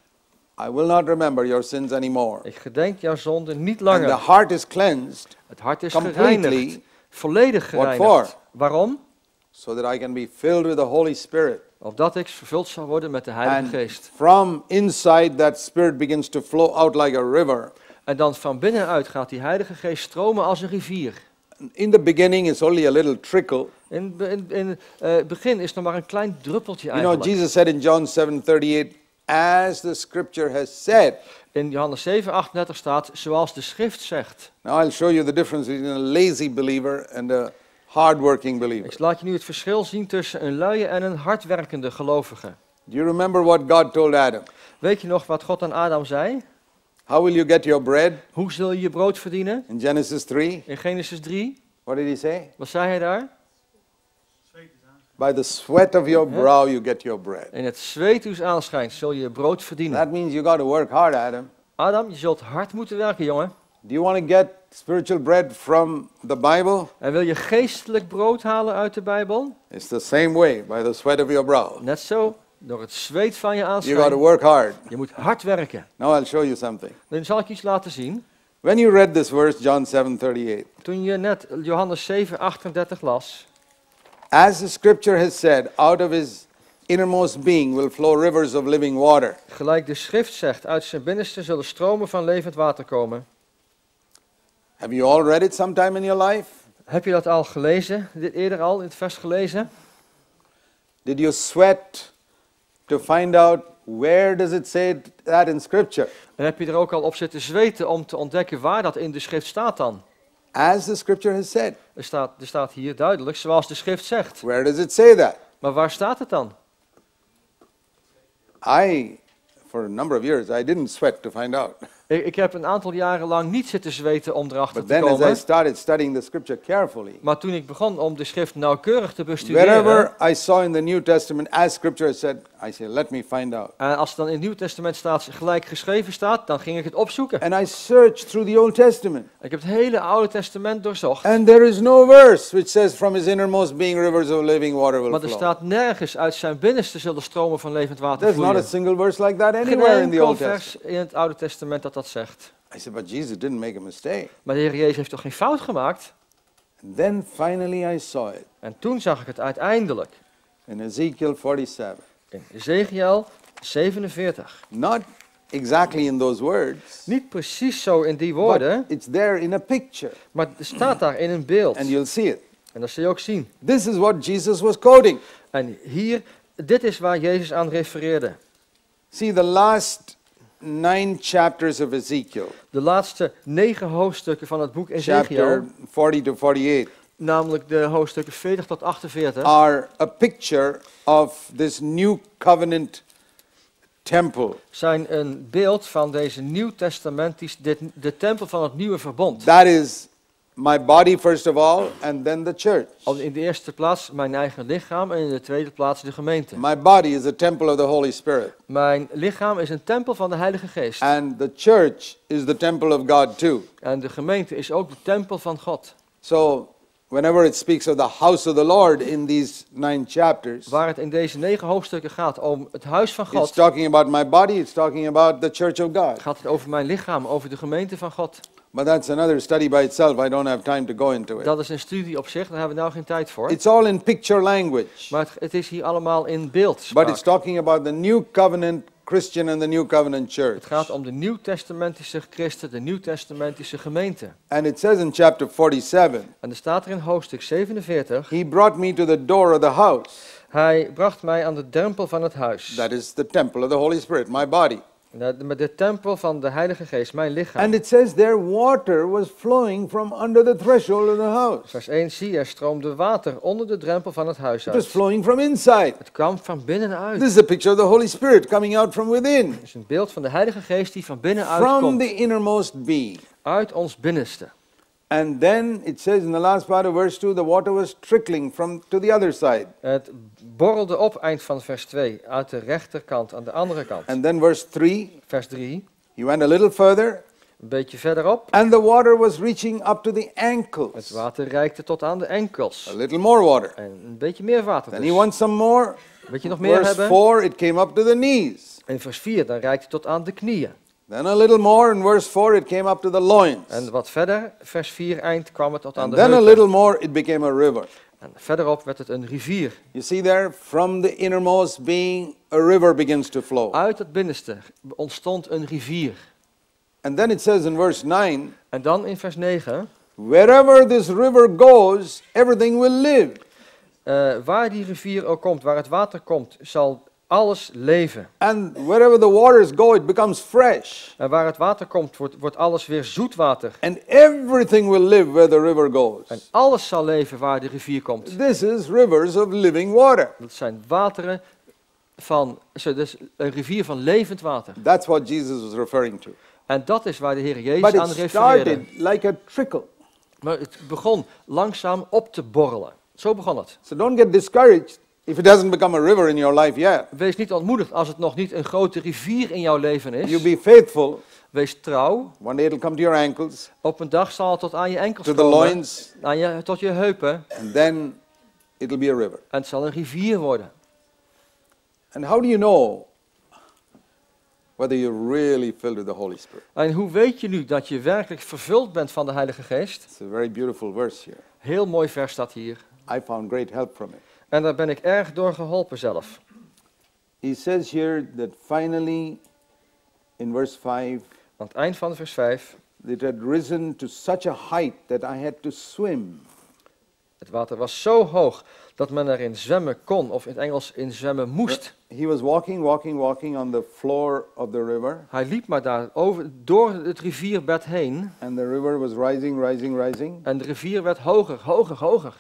I will not remember your sins anymore.
Ik gedenk jouw zonde niet
And the
langer.
heart is cleansed
Het hart is
completely.
gereinigd. Volledig
What
gereinigd.
for?
Waarom?
so that I can be filled with the Holy Spirit.
Opdat ik vervuld zal worden met de Heilige
And
Geest.
from inside that Spirit begins to flow out like a river.
En dan van binnenuit gaat die Heilige Geest stromen als een rivier.
In the beginning it's only a little trickle.
In het begin is nog maar een klein druppeltje
You know,
eigenlijk.
Jesus said in John 7:38, as the scripture has said.
In Johannes 7:38 staat, zoals de schrift zegt.
Now I'll show you the difference between a lazy believer and a hardworking believer.
Ik laat je nu het verschil zien tussen een luie en een hardwerkende gelovige.
Do you remember what God told Adam?
Weet je nog wat God aan Adam zei?
How will you get your bread?
Hoe zul je je brood verdienen?
In Genesis 3,
In Genesis 3,
what did he say?
wat zei hij daar?
By the sweat of your brow you get your bread.
In het zweet uws aanschijnt zul je je brood verdienen.
That means you got to work hard, Adam.
Adam, je zult hard moeten werken, jongen.
Do you want to get spiritual bread from the Bible?
En wil je geestelijk brood halen uit de Bijbel?
It's the same way, by the sweat of your brow.
Net zo, door het zweet van je
You got to
aanschijn.
work hard.
Je moet hard werken.
Now I'll show you something.
Dan zal ik iets laten zien.
When you read this verse, John 7:38,
Toen je net Johannes 7:38 las.
as the scripture has said, out of his innermost being will flow rivers of living water.
Gelijk de schrift zegt, uit zijn binnenste zullen stromen van levend water komen.
Have you all read it sometime in your life?
Heb je dat al gelezen? Dit eerder al in het vers gelezen?
Did you sweat to find out where does it say that in scripture?
En heb je er ook al op zitten zweten om te ontdekken waar dat in de schrift staat dan?
As the scripture has said.
Er staat hier duidelijk, zoals de schrift zegt.
Where does it say that?
Maar waar staat het dan?
For a number of years, I didn't sweat to find out.
Ik heb een aantal jaren lang niet zitten zweten om erachter
But
te
then as I
komen.
started studying the scripture carefully,
Maar toen ik begon om de schrift nauwkeurig te bestuderen.
wherever I saw in the New Testament, as scripture has said, I said, let me find out.
En als het dan in het Nieuw Testament staat, gelijk geschreven staat, dan ging ik het opzoeken.
And I searched through the Old Testament.
Ik heb het hele Oude Testament doorzocht.
And there is no verse which says, from his innermost being rivers of living water will
Maar er
flow.
staat nergens uit zijn binnenste zullen stromen van levend water
There's not a
vloeien.
single verse like that
Geen
anywhere in the
enkel
Old
vers
Testament.
in het Oude Testament dat zegt.
I said, but Jesus didn't make a mistake.
Maar de Heer Jezus heeft toch geen fout gemaakt?
And then finally I saw it
En toen zag ik het uiteindelijk.
in Ezekiel 47.
In Ezekiel 47.
Not exactly in those words,
Niet precies zo in die
but
woorden,
it's there in a picture.
maar het staat daar in een beeld.
And you'll see it.
En dat zul je ook zien.
This is what Jesus was quoting.
En hier, dit is waar Jezus aan refereerde.
See, the last 9 chapters of Ezekiel,
De laatste 9 hoofdstukken van het boek Ezekiel,
chapter 40 to 48,
namelijk de hoofdstukken 40 tot 48,
are a picture of this new covenant temple.
zijn een beeld van deze de tempel van het nieuwe verbond.
That is my body first of all, and then the church.
In de eerste plaats mijn eigen lichaam en in de tweede plaats de gemeente.
My body is a temple of the Holy Spirit.
Mijn lichaam is een tempel van de Heilige Geest.
And the church is the temple of God too.
En de gemeente is ook de tempel van God.
So whenever it speaks of the house of the Lord in these 9 chapters,
Waar het in deze 9 hoofdstukken gaat om het huis van
it's
God,
talking about my body, it's talking about the church of God.
gaat het over mijn lichaam, over de gemeente van God.
But that's another study by itself. I don't have time to go into it.
Dat is een studie op zich, daar hebben we nou geen tijd voor.
It's all in picture language.
Maar het is hier allemaal in beeld.
But it's talking about the new covenant Christian and the new covenant church.
Het gaat om de nieuwtestamentische christen, de nieuwtestamentische gemeente.
And it says in chapter 47,
En er staat er in hoofdstuk 47,
he brought me to the door of the house.
hij bracht mij aan de drempel van het huis.
That is the temple of the Holy Spirit, my body.
De tempel van de Heilige Geest, mijn lichaam.
And it says there water was flowing from under the threshold of the house.
Vers 1, zie, er stroomde water onder de drempel van het huis
It was
uit.
flowing from inside.
Het kwam van binnenuit.
This is a picture of the Holy Spirit coming out from within,
Het is een beeld van de Heilige Geest die van binnenuit
from
komt.
the innermost being.
Uit ons binnenste.
And then it says in the last part of verse 2, the water was trickling from to the other side.
Het borrelde op, eind van vers 2, uit de rechterkant aan de andere kant.
And then verse 3,
Vers 3,
he went a little further,
een beetje verderop.
and the water was reaching up to the ankles.
Het water reikte tot aan de enkels.
A little more water.
En een beetje meer water
Then
dus.
he wants some more.
Weet je nog meer
Verse
hebben?
4, it came up to the knees.
In vers 4, dan reikte het tot aan de knieën.
Then a little more, in verse 4, it came up to the loins.
En wat verder, vers 4 eind, kwam het tot aan
And
de
then a
heupen.
little more, it became a river.
En verderop werd het een rivier.
You see there, from the innermost being, a river begins to flow.
Uit het binnenste ontstond een rivier.
And then it says in verse 9,
En dan in vers 9,
wherever this river goes, everything will live.
waar die rivier ook komt, waar het water komt, zal alles leven.
And wherever the waters go, it becomes fresh.
En waar het water komt, wordt alles weer zoetwater.
And everything will live where the river
En
goes.
alles zal leven waar de rivier komt.
This is rivers of living water.
Dat zijn wateren van, dus een rivier van levend water.
That's what Jesus was referring to.
En dat is waar de Heer Jezus
But
aan
it
refereerde.
started like a trickle.
Maar het begon langzaam op te borrelen. Zo begon het.
So don't get discouraged if it hasn't become a river in your life yet.
Wees niet ontmoedigd als het nog niet een grote rivier in jouw leven
You
is.
be faithful.
Wees trouw.
One day it'll come to your ankles,
Op een dag zal het tot aan je enkels
to the
komen.
loins,
Tot je heupen.
and then it'll be a river.
En het zal een rivier worden.
And how do you know whether you're really filled with the Holy Spirit?
En hoe weet je nu dat je werkelijk vervuld bent van de Heilige Geest?
It's a very beautiful verse here.
Heel mooi vers staat hier.
I found great help from it.
En daar ben ik erg door geholpen zelf.
He says here that finally, in verse 5,
Aan het eind van vers 5.
it had risen to such a height that I had to swim.
Het water was zo hoog dat men erin zwemmen kon, of in het Engels in zwemmen moest.
He was walking on the floor of the river,
Hij liep maar daar door het rivierbed heen.
and the river was rising.
En de rivier werd hoger.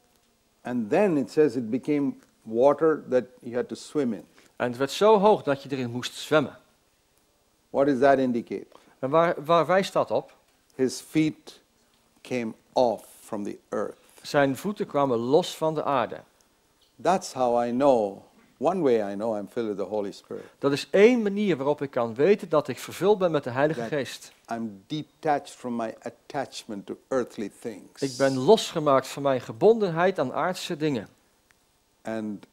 And then it says it became water that he had to swim in.
En het werd zo hoog dat je erin moest zwemmen.
What does that indicate?
En waar wijst dat op?
His feet came off from the earth.
Zijn voeten kwamen los van de aarde.
That's how I know, one way I know I'm filled with the Holy Spirit.
Dat is één manier waarop ik kan weten dat ik vervuld ben met de Heilige
Ja.
Geest.
I'm detached from my attachment to earthly things.
Ik ben losgemaakt van mijn gebondenheid aan aardse dingen.
And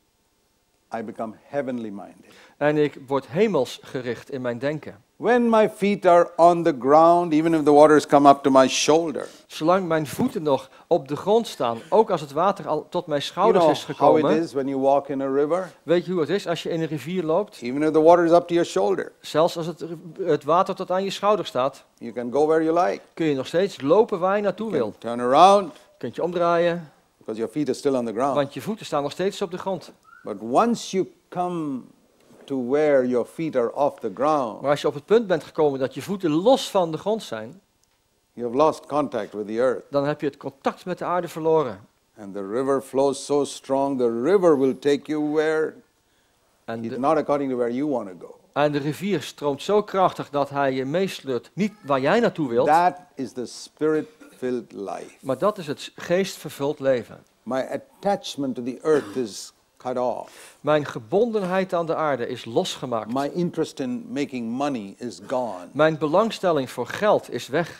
I become heavenly minded.
En ik word hemels gericht in mijn denken.
When my feet are on the ground, even if the waters come up to my shoulder,
Zolang mijn voeten nog op de grond staan, ook als het water al tot mijn
you
schouders
know
is
how it
gekomen.
is when you walk in a river,
Weet je hoe het is als je in een rivier loopt?
even if the water is up to your shoulder,
Zelfs als het water tot aan je schouder staat,
you can go where you like.
kun je nog steeds lopen waar je naartoe
You
wil.
can turn around
Kunt je omdraaien,
because your feet are still on the ground.
want je voeten staan nog steeds op de grond.
But once you come to where your feet are off the ground,
Maar als je op het punt bent gekomen dat je voeten los van de grond zijn,
you have lost contact with the earth.
dan heb je het contact met de aarde verloren.
And the river flows so strong, the river will take you where,
En
it's
de,
not according to where you want to go.
en de rivier stroomt zo krachtig dat hij je meesleurt, niet waar jij naartoe wilt,
That is the spirit-filled life.
maar dat is het geestvervuld leven.
My attachment to the earth is cut off.
Mijn gebondenheid aan de aarde is losgemaakt.
My interest in making money is gone.
Mijn belangstelling voor geld is weg.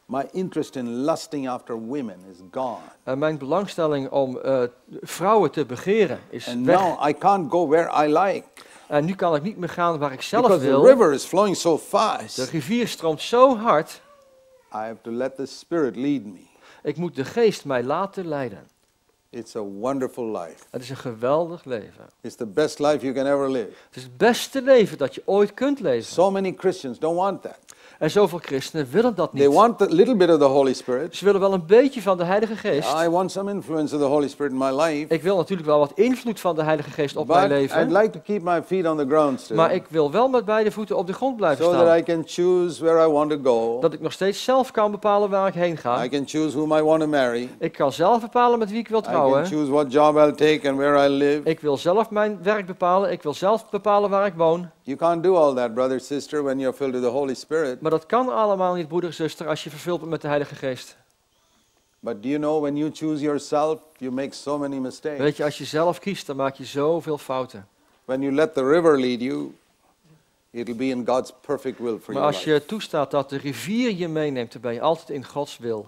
My interest in lusting after women is gone.
En mijn belangstelling om vrouwen te begeren is
And
weg.
now I can't go where I like.
En nu kan ik niet meer gaan waar ik zelf
Because the
wil.
river is flowing so
De
fast.
rivier stroomt zo hard.
I have to let the Spirit lead me.
Ik moet de geest mij laten leiden.
It's a wonderful life.
Het is een geweldig leven.
It's the best life you can ever live.
Het is het beste leven dat je ooit kunt leven.
So many Christians don't want that.
En zoveel christenen willen dat
They
niet.
want a little bit of the Holy Spirit.
Ze willen wel een beetje van de Heilige Geest.
I want some influence of the Holy Spirit in my life.
Ik wil natuurlijk wel wat invloed van de Heilige Geest op mijn
But I'd
leven.
like to keep my feet on the ground still.
Maar ik wil wel met beide voeten op de grond blijven
So that
staan.
I can choose where I want to go.
Dat ik nog steeds zelf kan bepalen waar ik heen ga.
I can choose whom I want to marry.
Ik kan zelf bepalen met wie ik wil
I can
trouwen.
choose what job I'll take and where I live.
Ik wil zelf mijn werk bepalen. Ik wil zelf bepalen waar ik woon.
You can't do all that, brother, sister, when you're filled with the Holy Spirit.
Maar dat kan allemaal niet, broeder, zuster, als je vervuld bent met de Heilige Geest.
But do you know, when you choose yourself, you make so many mistakes.
Weet je, als je zelf kiest, dan maak je zoveel fouten.
When you let the river lead you, it'll be in God's perfect will for
Maar
your
als
life.
je toestaat dat de rivier je meeneemt, dan ben je altijd in Gods wil.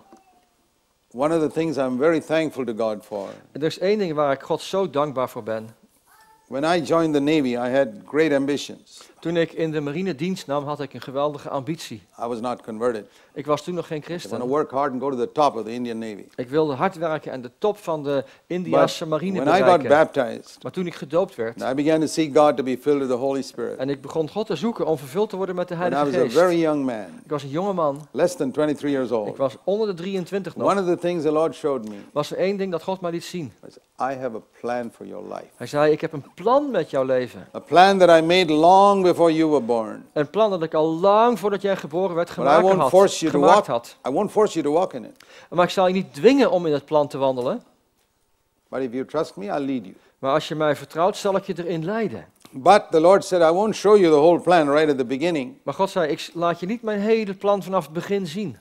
One of the things I'm very thankful to God for.
En er is één ding waar ik God zo dankbaar voor ben.
When I joined the Navy, I had great ambitions.
Toen ik in de marine dienst nam, had ik een geweldige ambitie.
I was not converted.
Ik was toen nog geen
I want to
christen.
work hard and go to the top of the Indian Navy.
Ik wilde hard werken en de top van de Indiase marine
When I got
bereiken.
baptized,
Maar toen ik gedoopt werd
I began to seek God to be filled with the Holy Spirit.
en ik begon God te zoeken om vervuld te worden met de
When I
Heilige
was a
Geest.
very young man,
Ik was een jonge man.
less than 23 years
Ik
old,
was onder de 23 nog.
one of the things the Lord showed me
Was er één ding dat God mij liet zien.
was, I have a plan for your life.
Hij zei, ik heb een plan met jouw leven.
A plan that I made long before you were born.
Een plan dat ik al lang voordat jij geboren werd
But I won't force you to
gemaakt
walk.
had.
I won't force you to walk in it.
Maar ik zal je niet dwingen om in het plan te wandelen.
But if you trust me, I'll lead you.
Maar als je mij vertrouwt, zal ik je erin leiden.
But the Lord said, I won't show you the whole plan right at the beginning.
Maar God zei, ik laat je niet mijn hele plan vanaf het begin zien.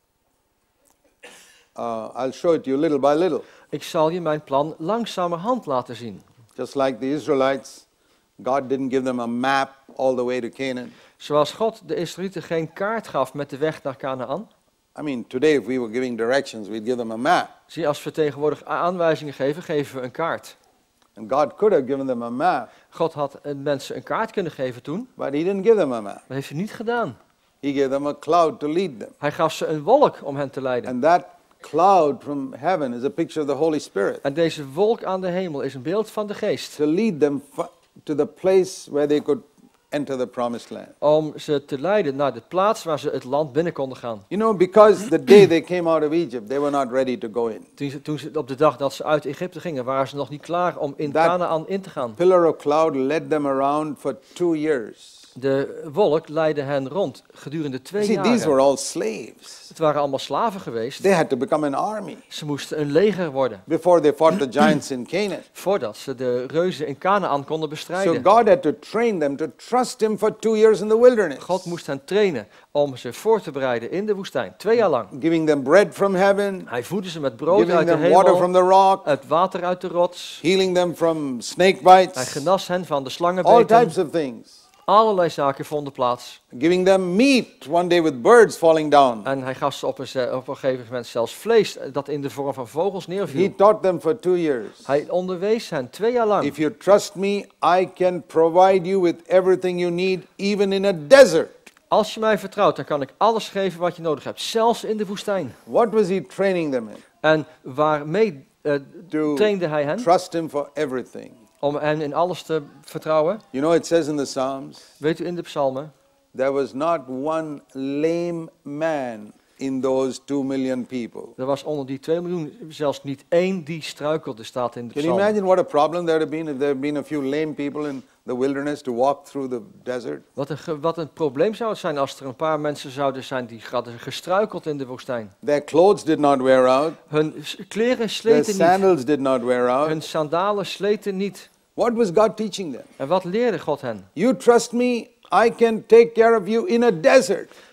I'll show it to you little by little.
Ik zal je mijn plan langzamerhand laten zien.
Just like the Israelites, God didn't give them a map all the way to Canaan.
Zoals God de Israëlieten geen kaart gaf met de weg naar Kanaan.
I mean, today if we were giving directions, we'd give them a map.
Zie, als we tegenwoordig aanwijzingen geven, geven we een kaart.
And God could have given them a map,
God had mensen een kaart kunnen geven toen,
but He didn't give them a map.
maar heeft hij niet gedaan.
He gave them a cloud to lead them.
Hij gaf ze een wolk om hen te leiden.
And that cloud from heaven is a picture of the Holy Spirit.
En deze wolk aan de hemel is een beeld van de geest.
To lead them to the place where they could enter the promised land.
Om ze te leiden naar de plaats waar ze het land binnen konden gaan.
You know, because the day they came out of Egypt, they were not ready to go in.
Toen ze op de dag dat ze uit Egypte gingen, waren ze nog niet klaar om in
That
Kanaan in te gaan.
Pillar of cloud led them around for 2 years.
De wolk leidde hen rond gedurende 2
See, these
jaar.
were all slaves.
Het waren allemaal slaven geweest.
They had to become an army
Ze moesten een leger worden,
before they fought the giants in Canaan.
voordat ze de reuzen in Kanaan konden
So
bestrijden.
God had to train them to trust Him for 2 years in the wilderness.
God moest hen trainen om ze voor te bereiden in de woestijn, 2 jaar lang.
Giving them bread from heaven,
Hij voedde ze met brood
giving
uit de
them water from
hemel,
the rock,
het water uit de rots.
healing them from snake
Hij
bites,
genas hen van de
all
slangenbeten.
types of things.
Allerlei zaken vonden plaats.
Giving them meat one day with birds falling down.
En hij gaf ze op een gegeven moment zelfs vlees dat in de vorm van vogels
He
neerviel.
taught them for 2 years.
Hij onderwees hen 2 jaar lang.
If you trust me, I can provide you with everything you need, even in a desert.
Als je mij vertrouwt, dan kan ik alles geven wat je nodig hebt, zelfs in de woestijn.
What was he training them in?
En waarmee
To
trainde hij hen?
trust him for everything.
Om hen in alles te vertrouwen.
You know, it says in the Psalms,
Weet u in de psalmen?
there was not one lame man in those 2 million people.
Er was onder die 2 miljoen zelfs niet één die struikelde, staat in de
Can you
psalmen.
imagine what a problem there would have been if there had been a few lame people in the wilderness to walk through the desert?
Wat een probleem zou het zijn als er een paar mensen zouden zijn die hadden gestruikeld in de woestijn.
Their clothes did not wear out.
Hun kleren
Their
sleten niet.
sandals did not wear out.
Hun sandalen sleten niet.
What was God teaching them?
En wat leerde God hen?
You trust me, I can take care of you in a desert.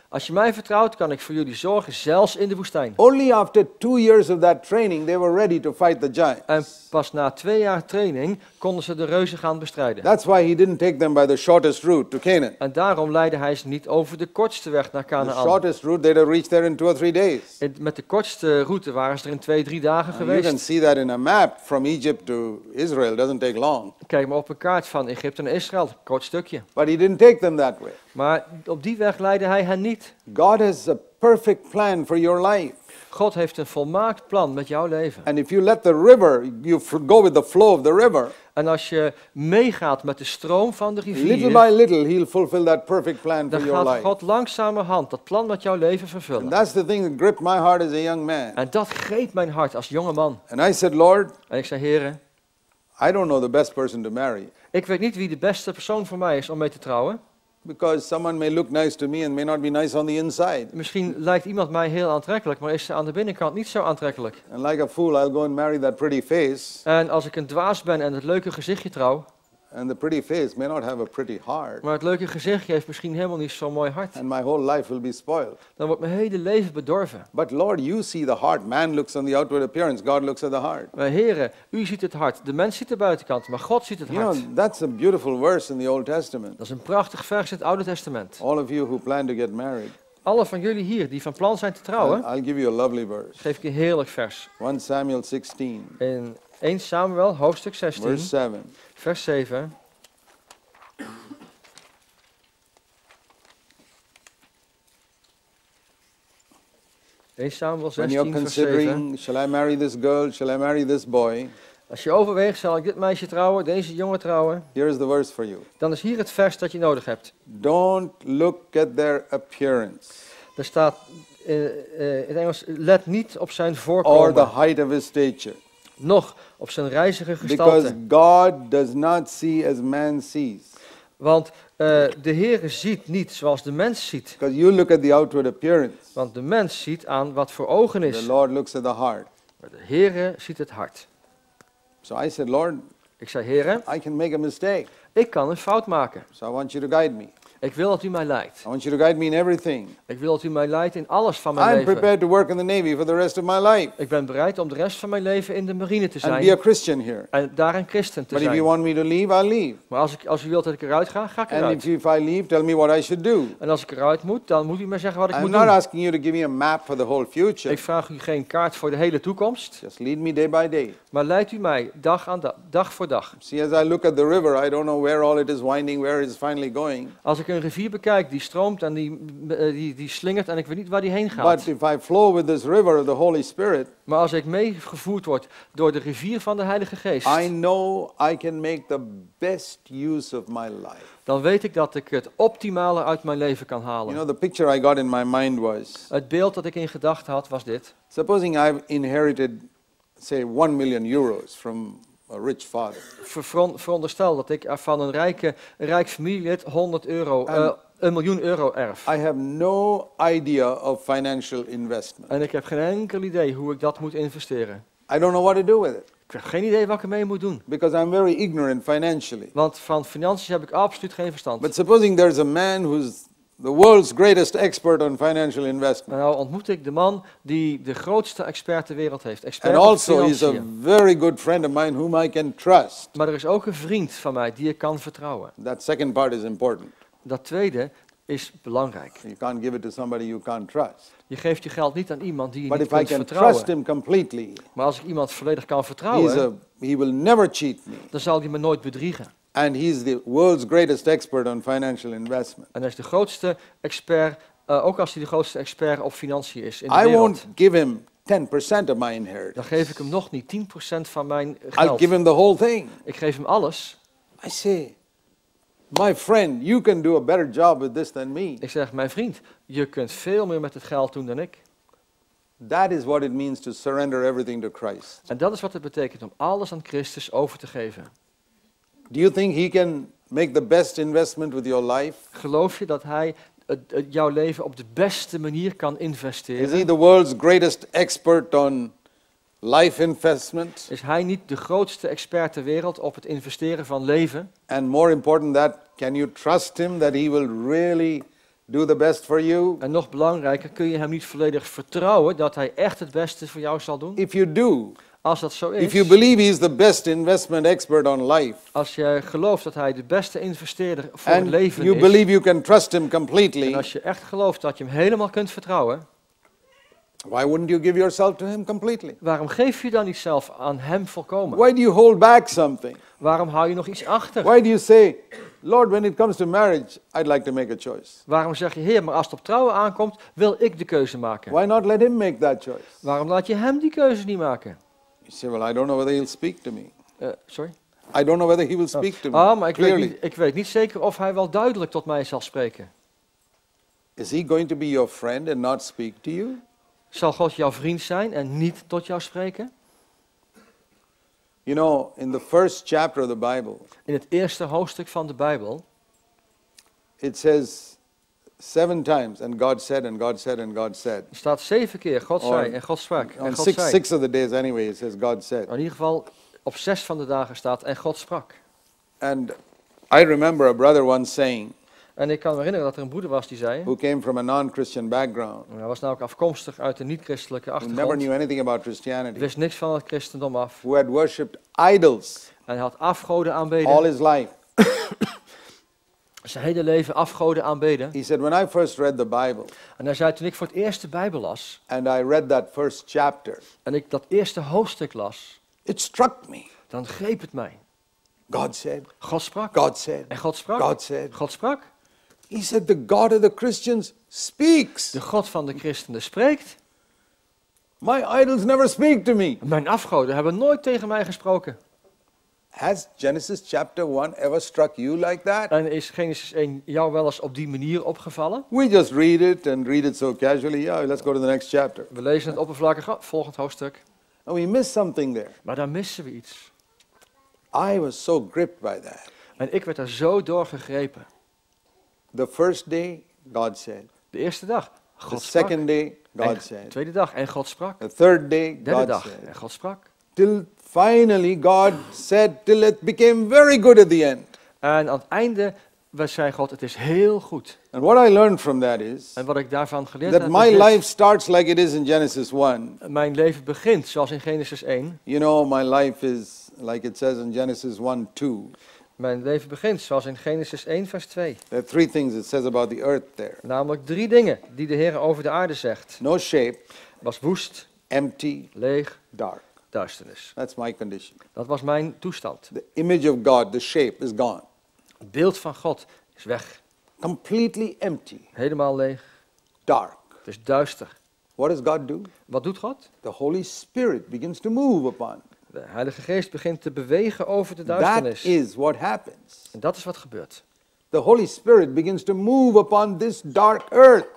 Als je mij vertrouwt, kan ik voor jullie zorgen, zelfs in de woestijn.
Only after 2 years of that training, they were ready to fight the giants.
En pas na 2 jaar training konden ze de reuzen gaan bestrijden.
That's why he didn't take them by the shortest route to Canaan.
En daarom leidde hij ze niet over de kortste weg naar
The
Kanaan.
shortest route, they'd have reached there in 2 or 3 days.
Met de kortste route waren ze er in 2-3 dagen
You can
geweest.
see that in a map from Egypt to Israel. It doesn't take long.
Kijk maar op een kaart van Egypte naar Israël, kort stukje.
But he didn't take them that way.
Maar op die weg leidde hij hen niet.
God has a perfect plan for your life.
God heeft een volmaakt plan met jouw leven.
And if you let the river, you go with the flow of the river,
En als je meegaat met de stroom van de
little
rivier,
by little, he'll fulfill that perfect plan for
dan
your
gaat
life.
God langzamerhand dat plan met jouw leven
And
vervullen.
that's the thing that gripped my heart as a young man.
En dat greep mijn hart als jonge man.
And I said, Lord,
En ik zei, Heere,
I don't know the best person to marry.
ik weet niet wie de beste persoon voor mij is om mee te trouwen.
Because someone may look nice to me and may not be nice on the inside.
Misschien lijkt iemand mij heel aantrekkelijk, maar is ze aan de binnenkant niet zo aantrekkelijk.
And like a fool, I'll go and marry that pretty face.
En als ik een dwaas ben en het leuke gezichtje trouw,
And the pretty face may not have a pretty heart.
maar het leuke gezichtje heeft misschien helemaal niet zo'n mooi hart,
And my whole life will be spoiled.
dan wordt mijn hele leven bedorven.
But Lord, you see the heart. Man looks on the outward appearance. God looks at the heart.
Maar Heere, u ziet het hart. De mens ziet de buitenkant, maar God ziet het
You
hart.
know, that's a beautiful verse in the Old Testament.
Dat is een prachtig vers in het Oude Testament.
All of you who plan to get married,
Alle van jullie hier die van plan zijn te trouwen,
I'll give you a lovely verse.
geef ik een heerlijk vers.
1 Samuel 16,
In 1 Samuel, hoofdstuk 16,
verse 7.
vers 7. Samuel
When you're
16, vers 7.
considering, shall I marry this girl, shall I marry this boy?
Als je overweegt, zal ik dit meisje trouwen, deze jongen trouwen,
Here is the verse for you.
dan is hier het vers dat je nodig hebt.
Don't look at their appearance
Er staat in het Engels, let niet op zijn
or the
voorkomen,
height of his stature.
noch op zijn reizige
Because
gestalte.
God does not see as man sees.
Want de Heere ziet niet zoals de mens ziet.
Because you look at the outward appearance.
Want de mens ziet aan wat voor ogen
The
is.
Lord looks at the heart.
Maar de Heere ziet het hart.
So I said, Lord,
Ik zei, Heere,
I can make a mistake.
ik kan een fout maken.
So I want you to guide me.
Ik wil dat u mij leidt.
I want you to guide me in everything.
Ik wil dat u mij leidt in alles van mijn
I'm
leven.
prepared to work in the Navy for the rest of my life
Ik ben bereid om de rest van mijn leven in de marine te
and be a
zijn.
Christian here.
En daar een christen te
But if you
zijn.
want me to leave, I'll leave.
Maar als u wilt dat ik eruit ga, ga ik
And
eruit.
if I leave, tell me what I should do.
En als ik eruit moet, dan moet u mij zeggen wat ik
I'm
moet
not
doen.
asking you to give me a map for the whole future.
Ik vraag u geen kaart voor de hele toekomst.
Just lead me day by day.
Maar leidt u mij dag aan dag voor dag.
See, as I look at the river, I don't know where all it is winding, where it is finally going.
Als ik een rivier bekijk die stroomt en die slingert en ik weet niet waar die heen gaat.
But if I flow with this river of the Holy Spirit,
Maar als ik meegevoerd word door de rivier van de Heilige Geest,
I know I can make the best use of my life.
dan weet ik dat ik het optimale uit mijn leven kan
You
halen.
know, the picture I got in my mind was,
Het beeld dat ik in gedachten had was dit.
supposing I've inherited, say, 1 million euros from a rich father.
Veronderstel dat ik van een rijk familielid 1 miljoen euro erf.
I have no idea of financial investment.
En ik heb geen enkel idee hoe ik dat moet investeren.
I don't know what to do with it
Ik heb geen idee wat ik ermee moet doen.
because I'm very ignorant financially.
Want van financiën heb ik absoluut geen verstand.
But supposing there's a man who's the world's greatest expert on financial investment.
Nou ontmoet ik de man die de grootste expert ter wereld heeft. Expert
And
op
also he's a
financiën.
very good friend of mine whom I can trust.
Maar er is ook een vriend van mij die ik kan vertrouwen.
That second part is important.
Dat tweede is belangrijk.
You can't give it to somebody you can't trust.
Je geeft je geld niet aan iemand die je
But
niet
if I
kunt
can trust
vertrouwen.
him completely,
Maar als ik iemand volledig kan vertrouwen,
he will never cheat me.
dan zal hij me nooit bedriegen.
And he's the world's greatest expert on financial investment.
En hij is de grootste expert, ook als hij de grootste expert op financiën is in de
I
wereld.
won't give him 10% of my inheritance.
Dan geef ik hem nog niet 10% van mijn
I'll
geld.
give him the whole thing.
Ik geef hem alles.
I say, my friend, you can do a better job with this than me.
Ik zeg, mijn vriend, je kunt veel meer met het geld doen dan ik.
That is what it means to surrender everything to Christ.
En dat is wat het betekent om alles aan Christus over te geven.
Do you think he can make the best investment with your life?
Geloof je dat hij jouw leven op de beste manier kan
Is
investeren?
he the world's greatest expert on life investment?
Is hij niet de grootste expert ter wereld op het investeren van leven?
And more important that, can you trust him that he will really do the best for you?
En nog belangrijker, kun je hem niet volledig vertrouwen dat hij echt het beste voor jou zal doen?
If you do,
Als dat zo
if you
is,
believe he is the best investment expert on life,
als je gelooft dat hij de beste investeerder voor het
and
leven
you
is,
believe you can trust him
en
completely,
als je echt gelooft dat je hem helemaal kunt vertrouwen,
why wouldn't you give yourself to him completely?
waarom geef je dan niet zelf aan hem volkomen?
Why do you hold back something?
Waarom hou je nog iets achter?
Why do you say, Lord, when it comes to marriage, I'd like to make a choice?
Waarom zeg je, Heer, maar als het op trouwen aankomt, wil ik de keuze maken?
Why not let him make that choice?
Waarom laat je hem die keuze niet maken?
You say, well, I don't know whether he'll speak to me.
Sorry?
I don't know whether he will speak to me.
Maar ik weet niet zeker of hij wel duidelijk tot mij zal spreken.
Is he going to be your friend and not speak to you?
Zal God jouw vriend zijn en niet tot jou spreken?
You know, in the first chapter of the Bible,
In het eerste hoofdstuk van de Bijbel
it says 7 times, and God said, and God said, and God said.
staat 7 keer God zei en God sprak en
On
God zei.
six of the days anyway, it says God said.
In ieder geval op 6 van de dagen staat en God sprak.
And I remember a brother once saying,
En ik kan me herinneren dat er een broeder was die zei,
who came from a non-Christian background,
hij was namelijk afkomstig uit een niet-christelijke
who never
achtergrond,
knew anything about Christianity,
wist niks van het christendom af.
who had worshipped idols
En hij had afgoden
all
aanbeden,
his life.
zijn hele leven afgoden aanbeden.
He said, when I first read the Bible,
En hij zei, toen ik voor het eerst de Bijbel las,
and I read that first chapter,
en ik dat eerste hoofdstuk las,
it struck me.
dan greep het mij.
God said,
God sprak.
God said,
En God sprak.
God said.
God sprak.
He said, the God of the Christians speaks.
De God van de christenen spreekt.
My idols never speak to me.
Mijn afgoden hebben nooit tegen mij gesproken.
Has Genesis chapter 1 ever struck you like that?
En is Genesis 1 jou wel eens op die manier opgevallen?
We just read it and read it so casually. Yeah, let's go to the next chapter.
We lezen het oppervlakkig, volgend hoofdstuk.
And we miss something there.
Maar daar missen we iets.
I was so gripped by that.
En ik werd er zo door gegrepen.
The first day, God said.
De eerste dag,
The
God sprak.
second day, God
En de
said.
tweede dag, en God sprak.
The third day,
Derde
God
dag,
said.
en God sprak.
Till finally God said, till it became very good at the end.
En aan het einde zei God, het is heel goed.
And what I learned from that is
En wat ik daarvan geleerd
that
heb,
my
is dit.
life starts like it is in Genesis 1.
Mijn leven begint zoals in Genesis 1.
You know, my life is like it says in Genesis 1:2.
Mijn leven begint zoals in Genesis 1 vers 2.
There are 3 things it says about the earth there.
Namelijk 3 dingen die de Heer over de aarde zegt.
No shape,
Was woest,
empty,
leeg,
dark.
duisternis.
That's my condition.
Dat was mijn toestand.
The image of God, the shape, is gone.
Het beeld van God is weg.
Completely empty,
Helemaal leeg.
dark.
Het is duister.
What does God do?
Wat doet God?
The Holy Spirit begins to move upon.
De Heilige Geest begint te bewegen over de
That
duisternis.
is what happens.
En dat is wat gebeurt.
The Holy Spirit begins to move upon this dark earth.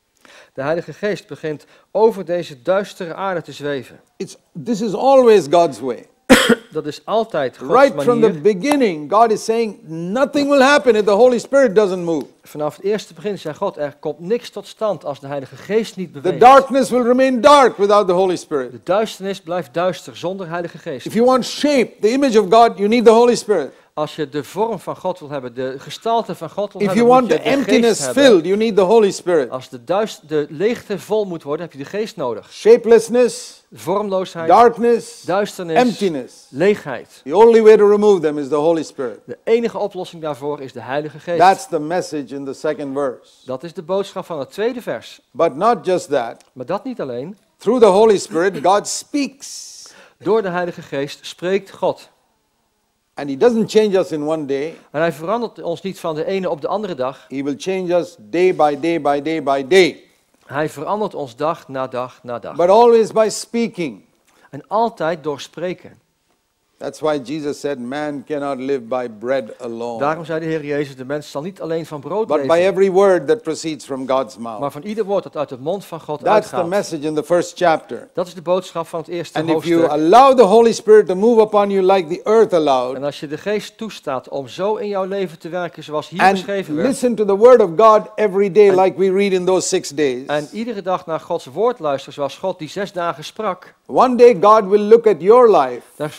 De Heilige Geest begint over deze duistere aarde te zweven.
This is always God's way.
Dat is altijd Gods
Right from the
manier.
beginning, God is saying nothing will happen if the Holy Spirit doesn't move.
Vanaf het eerste begin zei God, er komt niks tot stand als de Heilige Geest niet
The
beweegt.
darkness will remain dark without the Holy Spirit.
De duisternis blijft duister zonder Heilige Geest.
If you want shape, the image of God, you need the Holy Spirit.
Als je de vorm van God wil hebben, de gestalte van God wil
If
hebben,
you
moet
want
je
the
de Geest
emptiness
hebben.
filled, you need the Holy Spirit.
Als de leegte vol moet worden, heb je de Geest nodig.
Shapelessness,
Vormloosheid,
darkness,
duisternis,
emptiness.
leegheid.
The only way to remove them is the Holy Spirit.
De enige oplossing daarvoor is de Heilige Geest.
That's the message in the second verse.
Dat is de boodschap van het tweede vers.
But not just that.
Maar dat niet alleen.
Through the Holy Spirit, God speaks.
Door de Heilige Geest spreekt God.
And He doesn't change us in one day.
En Hij verandert ons niet van de ene op de andere dag.
He will change us day by day by day by day.
Hij verandert ons dag na dag na dag.
But always by speaking.
En altijd door spreken.
That's why Jesus said, man cannot live by bread alone,
Daarom zei de Heer Jezus, de mens zal niet alleen van brood
but by
leven,
every word that proceeds from God's
maar
mouth.
van ieder woord dat uit de mond van God
That's the
uitgaat.
message in the first chapter.
Dat is de boodschap van het eerste
And if you
hoofdstuk.
allow the Holy Spirit to move upon you like the earth allowed,
En als je de Geest toestaat om zo in jouw leven te werken zoals hier
and
beschreven werd,
listen to the word of God every day like we read in those 6 days,
en iedere dag naar Gods woord luisteren zoals God die 6 dagen sprak,
one day God will look at your life
dan zal God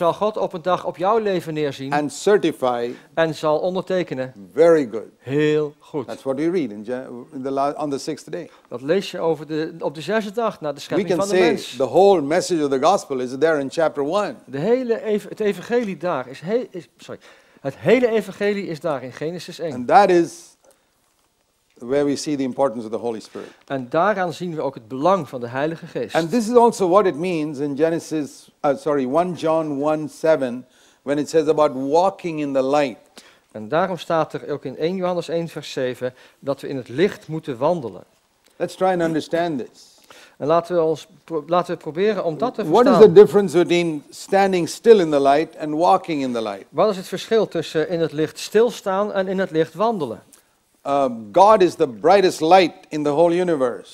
op een dag op jouw leven neerzien
and certify,
en zal ondertekenen.
very good.
Heel goed.
That's what we read on the sixth day.
Dat lees je op de 6e dag na de
We
schepping
can
van de
say
mens.
the whole message of the gospel is there in chapter 1.
Het evangelie daar het hele evangelie is daar in Genesis 1.
And that is where we see the importance of the Holy Spirit.
En daaraan zien we ook het belang van de Heilige Geest.
And this is also what it means in 1 John 1:7, when it says about walking in the light.
En daarom staat er ook in 1 Johannes 1 vers 7 dat we in het licht moeten wandelen.
Let's try and understand this.
En laten we proberen om dat te
What is the
verstaan.
difference between standing still in the light and walking in the light?
Wat is het verschil tussen in het licht stilstaan en in het licht wandelen?
God is the brightest light in the whole universe.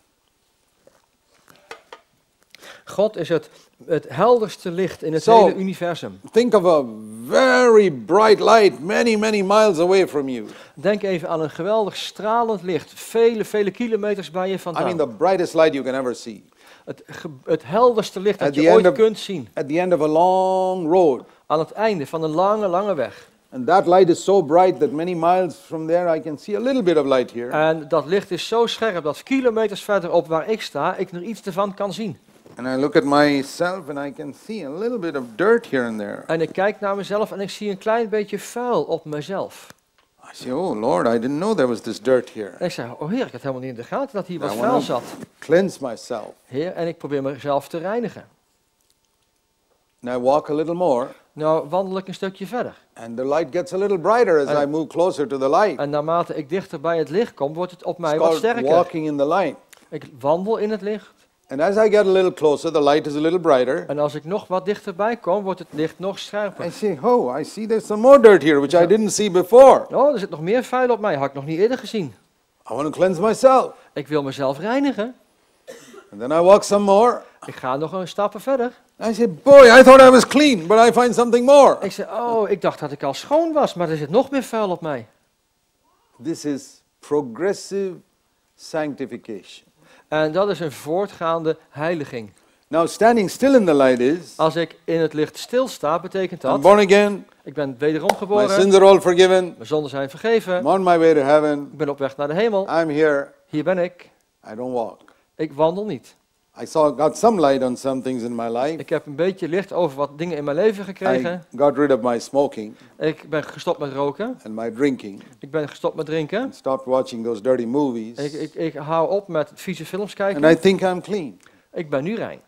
God is het helderste licht in het
So-
hele universum.
Think of a very bright light many, many miles away from you.
Denk even aan een geweldig stralend licht, vele kilometers bij je
I
vandaan.
mean, the brightest light you can ever see.
Het helderste licht
At
dat
the
je
end
ooit
of-
kunt zien.
At the end of a long road.
Aan het einde van een lange weg.
And that light is so bright that many miles from there I can see a little bit of light here.
En dat licht is zo scherp dat kilometers verderop waar ik sta, ik er iets ervan kan zien.
And I look at myself and I can see a little bit of dirt here and there.
En ik kijk naar mezelf en ik zie een klein beetje vuil op mezelf.
I say, oh Lord, I didn't know there was this dirt here.
En ik zeg, oh Heer, ik had helemaal niet in de gaten dat hier wat
I
vuil
want
zat.
to cleanse myself.
Heer, en ik probeer mezelf te reinigen.
And I walk a little more
Nou wandel ik een stukje verder.
and the light gets a little brighter as
En-
I move closer to the light.
En naarmate ik dichter bij het licht kom, wordt het op mij
It's
wat
called
sterker.
walking in the light.
Ik wandel in het licht.
And as I get a little closer, the light is a little brighter.
En als ik nog wat dichterbij kom, wordt het licht nog scherper.
I say, oh, I see there's some more dirt here, which I didn't see before.
Oh, er zit nog meer vuil op mij. Had ik nog niet eerder gezien.
I want to cleanse myself.
Ik wil mezelf reinigen.
And then I walk some more.
Ik ga nog een stappen verder.
I say, boy, I thought I was clean, but I find something more.
Ik zeg, oh, ik dacht dat ik al schoon was, maar er zit nog meer vuil op mij.
This is progressive sanctification.
En dat is een voortgaande heiliging.
Now, standing still in the light is,
Als ik in het licht stilsta, betekent
I'm
dat,
born again,
ik ben wederom
my
geboren,
sins are all forgiven,
mijn zonden zijn vergeven,
I'm on my way to heaven,
ik ben op weg naar de hemel,
I'm here,
hier ben ik,
I don't walk.
ik wandel niet.
Got some light on some things in my life.
Ik heb een beetje licht over wat dingen in mijn leven gekregen.
I got rid of my smoking
Ik ben gestopt met roken,
and my drinking
ik ben gestopt met drinken,
and stopped watching those dirty movies.
ik hou op met vieze films
And
kijken.
I think I'm clean.
Ik ben nu rein,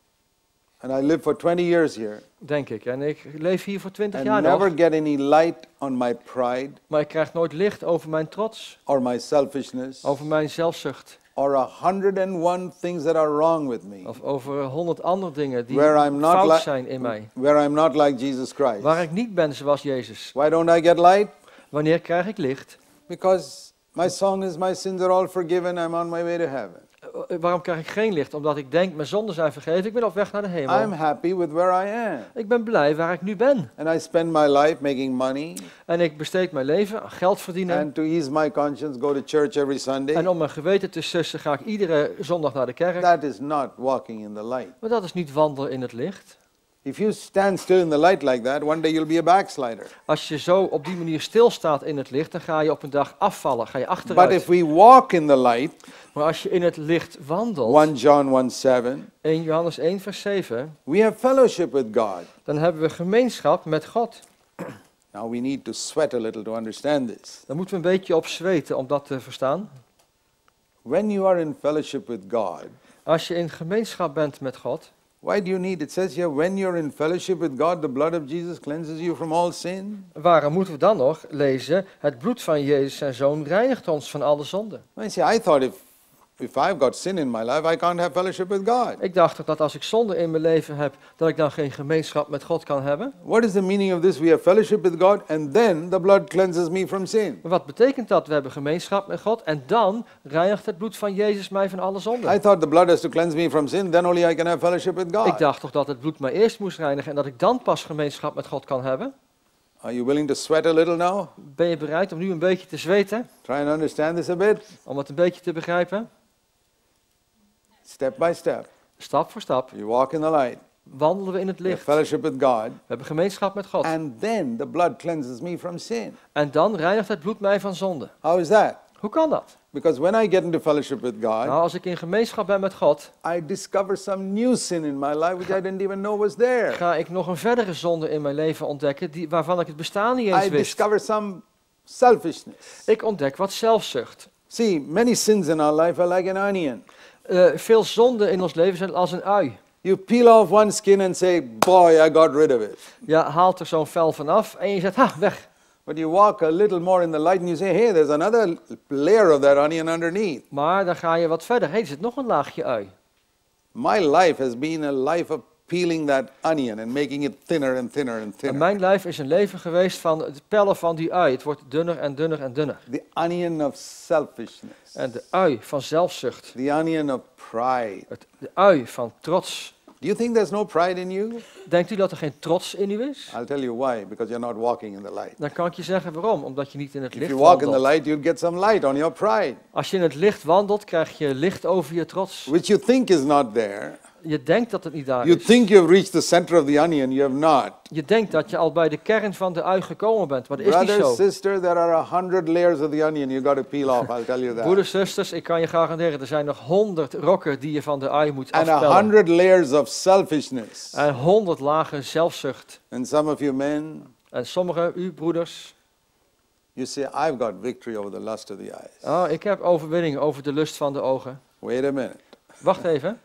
And I lived for 20 years here
denk ik. En ik leef hier voor 20
and
jaar
never
nog,
get any light on my pride
maar ik krijg nooit licht over mijn trots,
or my selfishness
over mijn zelfzucht,
or 101 things that are wrong with me,
of over 100 andere dingen die
where I'm not
fout zijn in mij.
where I'm not like Jesus Christ.
Waar ik niet ben zoals Jezus.
Why don't I get light?
Wanneer krijg ik licht?
Because my song is my sins are all forgiven, I'm on my way to heaven.
Waarom krijg ik geen licht? Omdat ik denk, mijn zonden zijn vergeven, ik ben op weg naar de
I'm
hemel.
happy with where I am.
Ik ben blij waar ik nu ben.
And I spend my life making money
En ik besteed mijn leven aan geld verdienen.
and to ease my conscience go to church every Sunday.
En om mijn geweten te sussen ga ik iedere zondag naar de kerk.
That is not walking in the light.
Maar dat is niet wandelen in het licht.
If you stand still in the light like that, one day you'll be a backslider.
Als je zo op die manier stilstaat in het licht, dan ga je op een dag afvallen, ga je
But
achteruit.
if we walk in the light,
Maar als je in het licht wandelt,
1 John 1:7,
1 Johannes 1 vers 7,
we have fellowship with God.
dan hebben we gemeenschap met God.
Now we need to sweat a little to understand this.
Daar moeten we een beetje op zweten om dat te verstaan.
When you are in fellowship with God,
Als je in gemeenschap bent met God,
why do you need, it says here, when you're in fellowship with God, the blood of Jesus cleanses you from all sin.
waarom moeten we dan nog lezen, het bloed van Jezus zijn Zoon reinigt ons van alle zonden?
I say, I thought if I've got sin in my life, I can't have fellowship with God.
Ik dacht toch dat als ik zonde in mijn leven heb, dat ik dan geen gemeenschap met God kan hebben?
What is the meaning of this? We have fellowship with God and then the blood cleanses me from sin.
Maar wat betekent dat? We hebben gemeenschap met God en dan reinigt het bloed van Jezus mij van alle
I
zonden.
thought the blood has to cleanse me from sin, then only I can have fellowship with
Ik
God.
dacht toch dat het bloed mij eerst moest reinigen en dat ik dan pas gemeenschap met God kan hebben?
Are you willing to sweat a little now?
Ben je bereid om nu een beetje te zweten?
Try and understand this a bit.
Om het een beetje te begrijpen?
Step by step.
Stap voor stap.
You walk in the light.
wandelen we in het
We have
licht.
fellowship with God.
We hebben gemeenschap met God.
And then the blood cleanses me from sin.
En dan reinigt het bloed mij van zonde.
How is that?
Hoe kan dat?
Because when I get into fellowship with God,
Nou, als ik in gemeenschap ben met God,
I discover some new sin in my life which I didn't even know was there.
ga ik nog een verdere zonde in mijn leven ontdekken, waarvan ik het bestaan niet eens
I
wist.
discover some selfishness.
Ik ontdek wat zelfzucht.
See, many sins in our life are like an onion.
Veel zonden in ons leven zijn als een ui.
You peel off one skin and say, boy, I got rid of it.
Je haalt er zo'n vel vanaf en je zegt, ha, weg.
But you walk a little more in the light and you say, hey, there's another layer of that onion underneath.
Maar dan ga je wat verder. Hé, er zit nog een laagje ui.
My life has been a life of peeling that onion and making it thinner and thinner and
En
thinner.
mijn leven is een leven geweest van het pellen van die ui. Het wordt dunner en dunner en dunner.
The onion of selfishness.
En de ui van zelfzucht.
The onion of pride.
De ui van trots.
Do you think there's no pride in you?
Denkt u dat er geen trots in u is?
I'll tell you why, because you're not walking in the light.
Dan kan ik je zeggen waarom. Omdat je niet in het
If
licht
you walk in the
wandelt.
light, you'll get some light on your pride,
Als je in het licht wandelt, krijg je licht over je trots.
which you think is not there.
Je denkt dat het niet daar
You
is.
think you've reached the center of the onion, you have not.
Je denkt dat je al bij de kern van de ui gekomen bent, maar dat is niet
Brother,
zo.
sister, there are 100 layers of the onion you got to peel off, I'll tell you that.
Broeders, zusters, ik kan je garanderen, er zijn nog 100 rokken die je van de ui moet
And
afpellen.
100 layers of selfishness.
En 100 lagen zelfzucht.
And some of you men,
En sommigen, u broeders,
you say, I've got victory over the lust of the eyes.
oh, ik heb overwinning over de lust van de ogen.
Wait a minute.
Wacht even.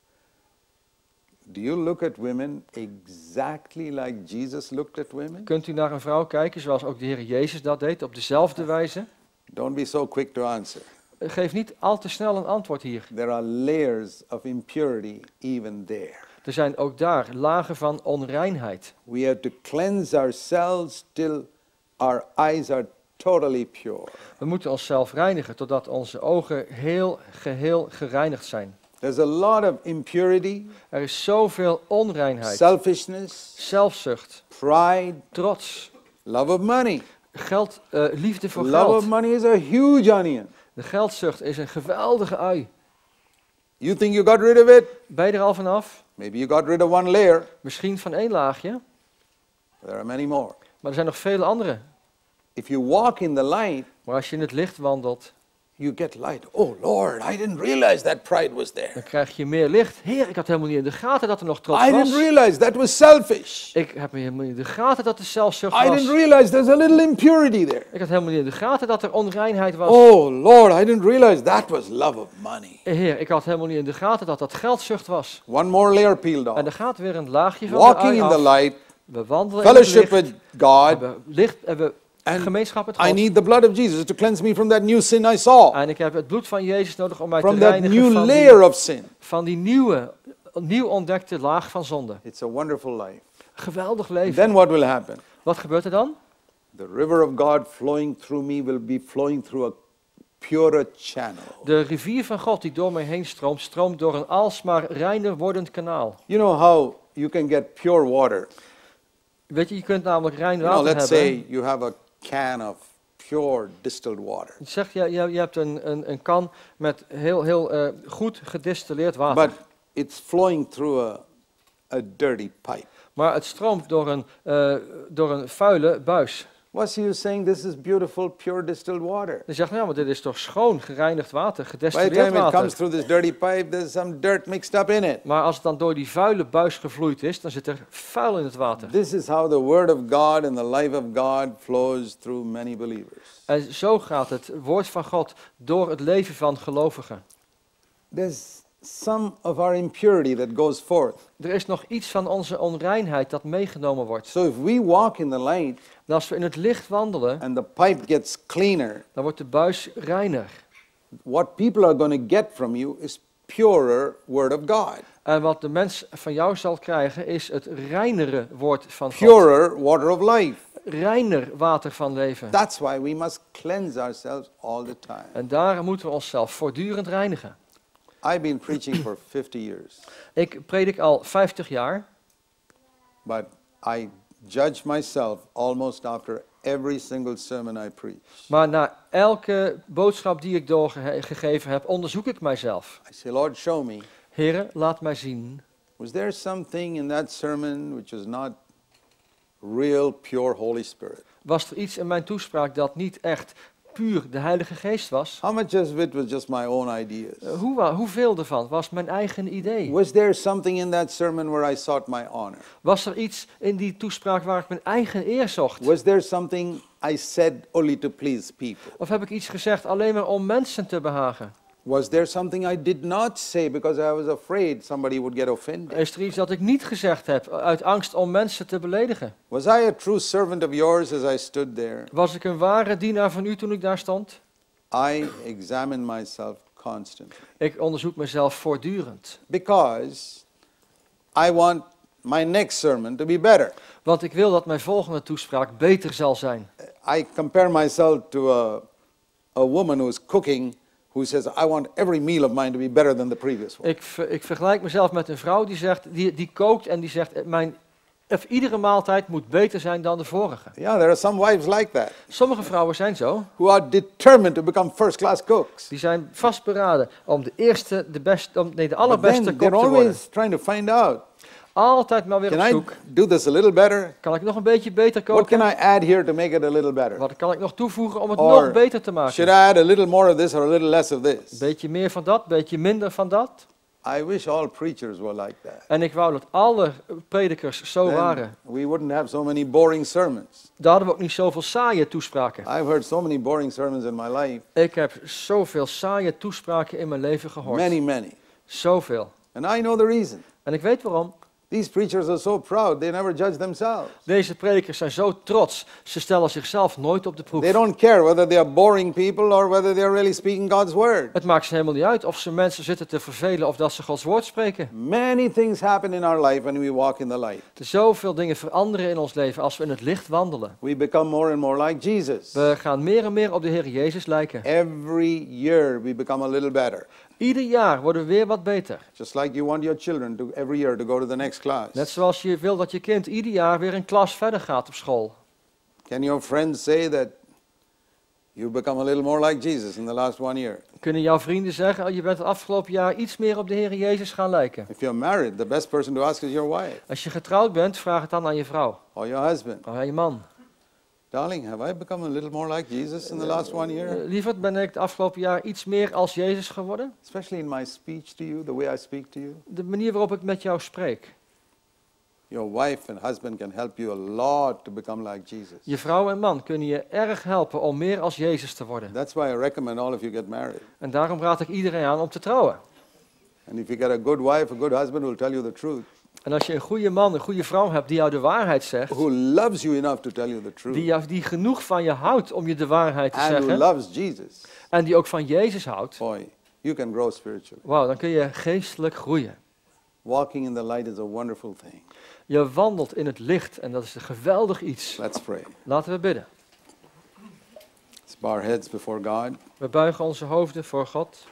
Do you look at women exactly like Jesus looked at women?
Kunt u naar een vrouw kijken zoals ook de Heer Jezus dat deed, op dezelfde wijze?
Don't be so quick to answer.
Geef niet al te snel een antwoord hier.
There are layers of impurity even there.
Er zijn ook daar lagen van onreinheid.
We have to cleanse ourselves till our eyes are totally pure.
We moeten onszelf reinigen totdat onze ogen geheel gereinigd zijn.
There's a lot of impurity,
Er is zoveel onreinheid,
selfishness,
zelfzucht,
pride,
trots,
love of money.
geld, liefde voor
Love of
geld.
money is a huge onion.
De geldzucht is een geweldige ui.
You think you got rid of it?
Ben je er al vanaf?
Maybe you got rid of one layer.
Misschien van één laagje,
There are many more.
maar er zijn nog vele andere.
If you walk in the light,
Maar als je in het licht wandelt,
you get light. Oh Lord, I didn't realize that pride was there.
dan krijg je meer licht. Heer, ik had helemaal niet in de gaten dat er nog trots
I didn't
was.
realize that was selfish.
Ik heb helemaal niet in de gaten dat er zelfzucht
I
was.
didn't realize there's a little impurity there.
Ik had helemaal niet in de gaten dat er onreinheid was.
Oh Lord, I didn't realize that was love of money.
Heer, ik had helemaal niet in de gaten dat dat geldzucht was.
One more layer peeled
En
off.
er gaat weer een laagje van de
Walking
ui
in
af.
the light,
We wandelen in het
fellowship
licht.
with God.
We licht en we
And
gemeenschap met
I
God.
need the blood of Jesus to cleanse me from that new sin I saw.
En ik heb het bloed van Jezus nodig om mij te
From that
reinigen
new
van
layer of sin.
die nieuw ontdekte laag van zonde.
It's a wonderful life.
Geweldig leven.
Then what will happen?
Wat gebeurt er dan?
The river of God flowing through me will be flowing through a purer channel.
De rivier van God die door mij heen stroomt, stroomt door een alsmaar reiner wordend kanaal.
You know how you can get pure water?
Weet je, je kunt namelijk rein
You know,
water
let's
hebben.
say you have a can of pure distilled water.
Zeg, je hebt een kan met heel goed gedistilleerd water.
But it's flowing through a dirty pipe.
Maar het stroomt door een vuile buis.
What's he saying? This is beautiful, pure distilled water.
Je zegt, nou, maar dit is toch schoon, gereinigd water,
By the
gedestilleerd
time it comes
water.
through this dirty pipe, there's some dirt mixed up in it.
Maar als het dan door die vuile buis gevloeid is, dan zit er vuil in het water.
This is how the word of God and the life of God flows through many believers.
En zo gaat het woord van God door het leven van gelovigen.
There's some of our impurity that goes forth.
Er is nog iets van onze onreinheid dat meegenomen wordt.
So if we walk in the light
En als we in het licht wandelen,
and the pipe gets cleaner,
dan wordt de buis reiner.
what people are going to get from you is purer word of God.
En wat de mens van jou zal krijgen is het reinere woord van God.
Purer water of life.
Reiner water van leven.
That's why we must cleanse ourselves all the time.
En daar moeten we onszelf voortdurend reinigen.
I've been preaching for 50 years,
Ik predik al 50 jaar,
but I judge myself almost after every single sermon I preach.
maar na elke boodschap die ik doorgegeven heb, onderzoek ik mijzelf.
I say, Lord, show me
Heren, laat mij zien
Was there something in that sermon which was not real, pure Holy Spirit?
Was er iets in mijn toespraak dat niet echt puur de Heilige Geest was?
How much of it was just my own ideas?
Hoeveel ervan was mijn eigen idee?
Was there something in that sermon where I sought my honor?
Was er iets in die toespraak waar ik mijn eigen eer zocht?
Was there something I said only to please people?
Of heb ik iets gezegd alleen maar om mensen te behagen?
Was there something I did not say because I was afraid somebody would get offended?
Is er iets dat ik niet gezegd heb uit angst om mensen te beledigen?
Was I a true servant of yours as I stood there?
Was ik een ware dienaar van u toen ik daar stond?
I examine myself constantly
Ik onderzoek mezelf voortdurend.
because I want my next sermon to be better.
Want ik wil dat mijn volgende toespraak beter zal zijn.
I compare myself to a woman who's cooking who says, I want every meal of mine to be better than the previous one.
Ik vergelijk mezelf met een vrouw die kookt en die zegt, iedere maaltijd moet beter zijn dan de vorige.
Yeah, there are some wives like that
Sommige vrouwen zijn zo.
who are determined to become first-class cooks.
Die zijn vastberaden om de allerbeste
But then
kok
they're
te worden.
always trying to find out,
Altijd maar weer op
can I
zoek.
do this a little better?
Kan ik nog een beetje beter
What can
koken?
I add here to make it a little better?
Wat kan ik nog toevoegen om het
Or
nog beter te maken?
should I add a little more of this or a little less of this?
Beetje meer van dat, beetje minder van dat.
I wish all preachers were like that.
En ik wou dat alle predikers zo
Then
waren.
we wouldn't have so many boring sermons.
Daar hadden we ook niet zoveel saaie toespraken.
I've heard so many boring sermons in my life.
Ik heb zoveel saaie toespraken in mijn leven gehoord.
Many.
Zoveel.
And I know the reason.
En ik weet waarom.
These preachers are so proud, they never judge themselves.
Deze predikers zijn zo trots. Ze stellen zichzelf nooit op de proef.
They don't care whether they are boring people or whether they are really speaking God's word.
Het maakt ze helemaal niet uit of ze mensen zitten te vervelen of dat ze Gods woord spreken.
Many things happen in our life when we walk in the light.
Er zoveel dingen veranderen in ons leven als we in het licht wandelen.
We become more and more like Jesus.
We gaan meer en meer op de Heer Jezus lijken.
Every year we become a little better.
Ieder jaar worden we weer wat beter.
Just like you want your children to every year to go to the next class.
Net zoals je wil dat je kind ieder jaar weer een klas verder gaat op school.
Can your friends say that you've become a little more like Jesus in the last 1 year?
Kunnen jouw vrienden zeggen, oh, je bent het afgelopen jaar iets meer op de Heer Jezus gaan lijken.
If you're married, the best person to ask is your wife
Als je getrouwd bent, vraag het dan aan je vrouw
or your husband.
of aan je man.
Darling, have I become a little more like Jesus in the last 1 year?
Lieverd, ben ik het afgelopen jaar iets meer als Jezus geworden?
Especially in my speech to you, the way I speak to you.
De manier waarop ik met jou spreek.
Your wife and husband can help you a lot to become like Jesus.
Je vrouw en man kunnen je erg helpen om meer als Jezus te worden.
That's why I recommend all of you get married.
En daarom raad ik iedereen aan om te trouwen.
And if you get a good wife, a good husband will tell you the truth.
En als je een goede man, een goede vrouw hebt die jou de waarheid zegt,
Who loves you enough to tell you the truth.
die genoeg van je houdt om je de waarheid te
And who
zeggen,
loves Jesus.
en die ook van Jezus houdt,
Boy, you can grow spiritually.
wauw, dan kun je geestelijk groeien.
Walking in the light is a wonderful thing.
Je wandelt in het licht en dat is een geweldig iets.
Let's pray.
Laten we bidden.
Let's bow our heads before God.
We buigen onze hoofden voor God.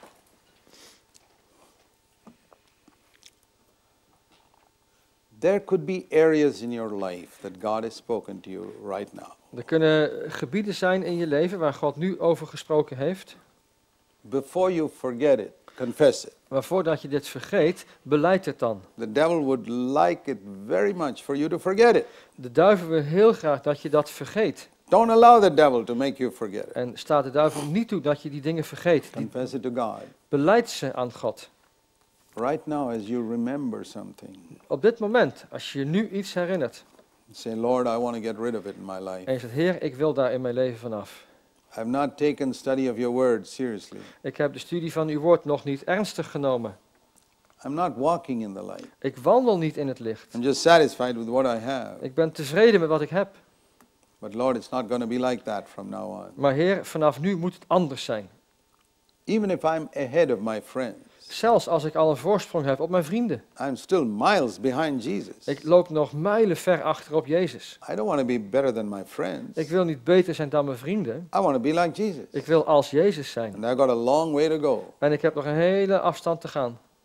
There could be areas in your life that God has spoken to you right now.
Er kunnen gebieden zijn in je leven waar God nu over gesproken heeft.
Before you forget it, confess it.
Maar voordat je dit vergeet, belijd het dan.
The devil would like it very much for you to forget it.
De duivel wil heel graag dat je dat vergeet.
Don't allow the devil to make you forget it.
En staat de duivel niet toe dat je die dingen vergeet. Dan
Confess it to God.
belijd ze aan God.
Right now, as you remember something,
Op dit moment, als je nu iets herinnert.
say, Lord, I want to get rid of it in my life.
En je zegt, Heer, ik wil daar in mijn leven vanaf.
I've not taken study of your word seriously.
Ik heb de studie van uw woord nog niet ernstig genomen.
I'm not walking in the light.
Ik wandel niet in het licht.
I'm just satisfied with what I have.
Ik ben tevreden met wat ik heb.
But Lord, it's not going to be like that from now on.
Maar Heer, vanaf nu moet het anders zijn.
Even if I'm ahead of my friends,
Zelfs als ik al een voorsprong heb op mijn vrienden.
I'm still miles behind Jesus.
Ik loop nog mijlen ver achter op Jezus.
I don't want to be better than my friends.
Ik wil niet beter zijn dan mijn vrienden.
I want to be like Jesus.
Ik wil als Jezus zijn.
And I've got a long way to go.
En ik heb nog een hele afstand te gaan.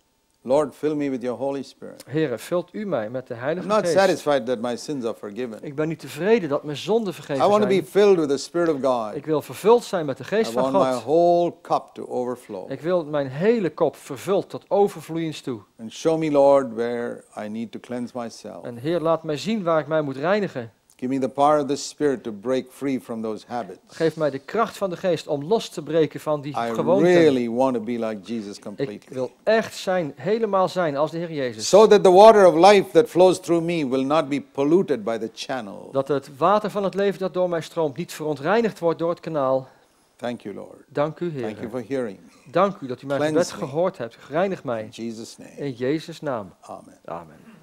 Lord, fill me with your Holy Spirit.
Heere, vult u mij met de
I'm
Heilige
not
Geest.
satisfied that my sins are forgiven.
Ik ben niet tevreden dat mijn zonden
I
vergeven
want to be
zijn.
filled with the Spirit of God.
Ik wil vervuld zijn met de Geest
I
van
want my
God.
whole cup to overflow.
Ik wil mijn hele kop vervuld tot overvloeiens toe.
And show me, Lord, where I need to cleanse myself.
En Heer, laat mij zien waar ik mij moet reinigen.
Give me the power of the Spirit to break free from those habits.
Geef mij de kracht van de Geest om los te breken van die
I
gewoonten.
really want to be like Jesus
Ik
completely.
wil echt zijn, helemaal zijn als de Heer Jezus.
So that the water of life that flows through me will not be polluted by the channel.
Dat het water van het leven dat door mij stroomt niet verontreinigd wordt door het kanaal.
Thank you, Lord.
Dank u,
Thank you
Heer.
for hearing me.
Dank u dat u mijn
Cleanse
gebed
me.
gehoord hebt. Gereinigd mij.
In Jesus' name.
In Jezus' naam.
Amen.
Amen.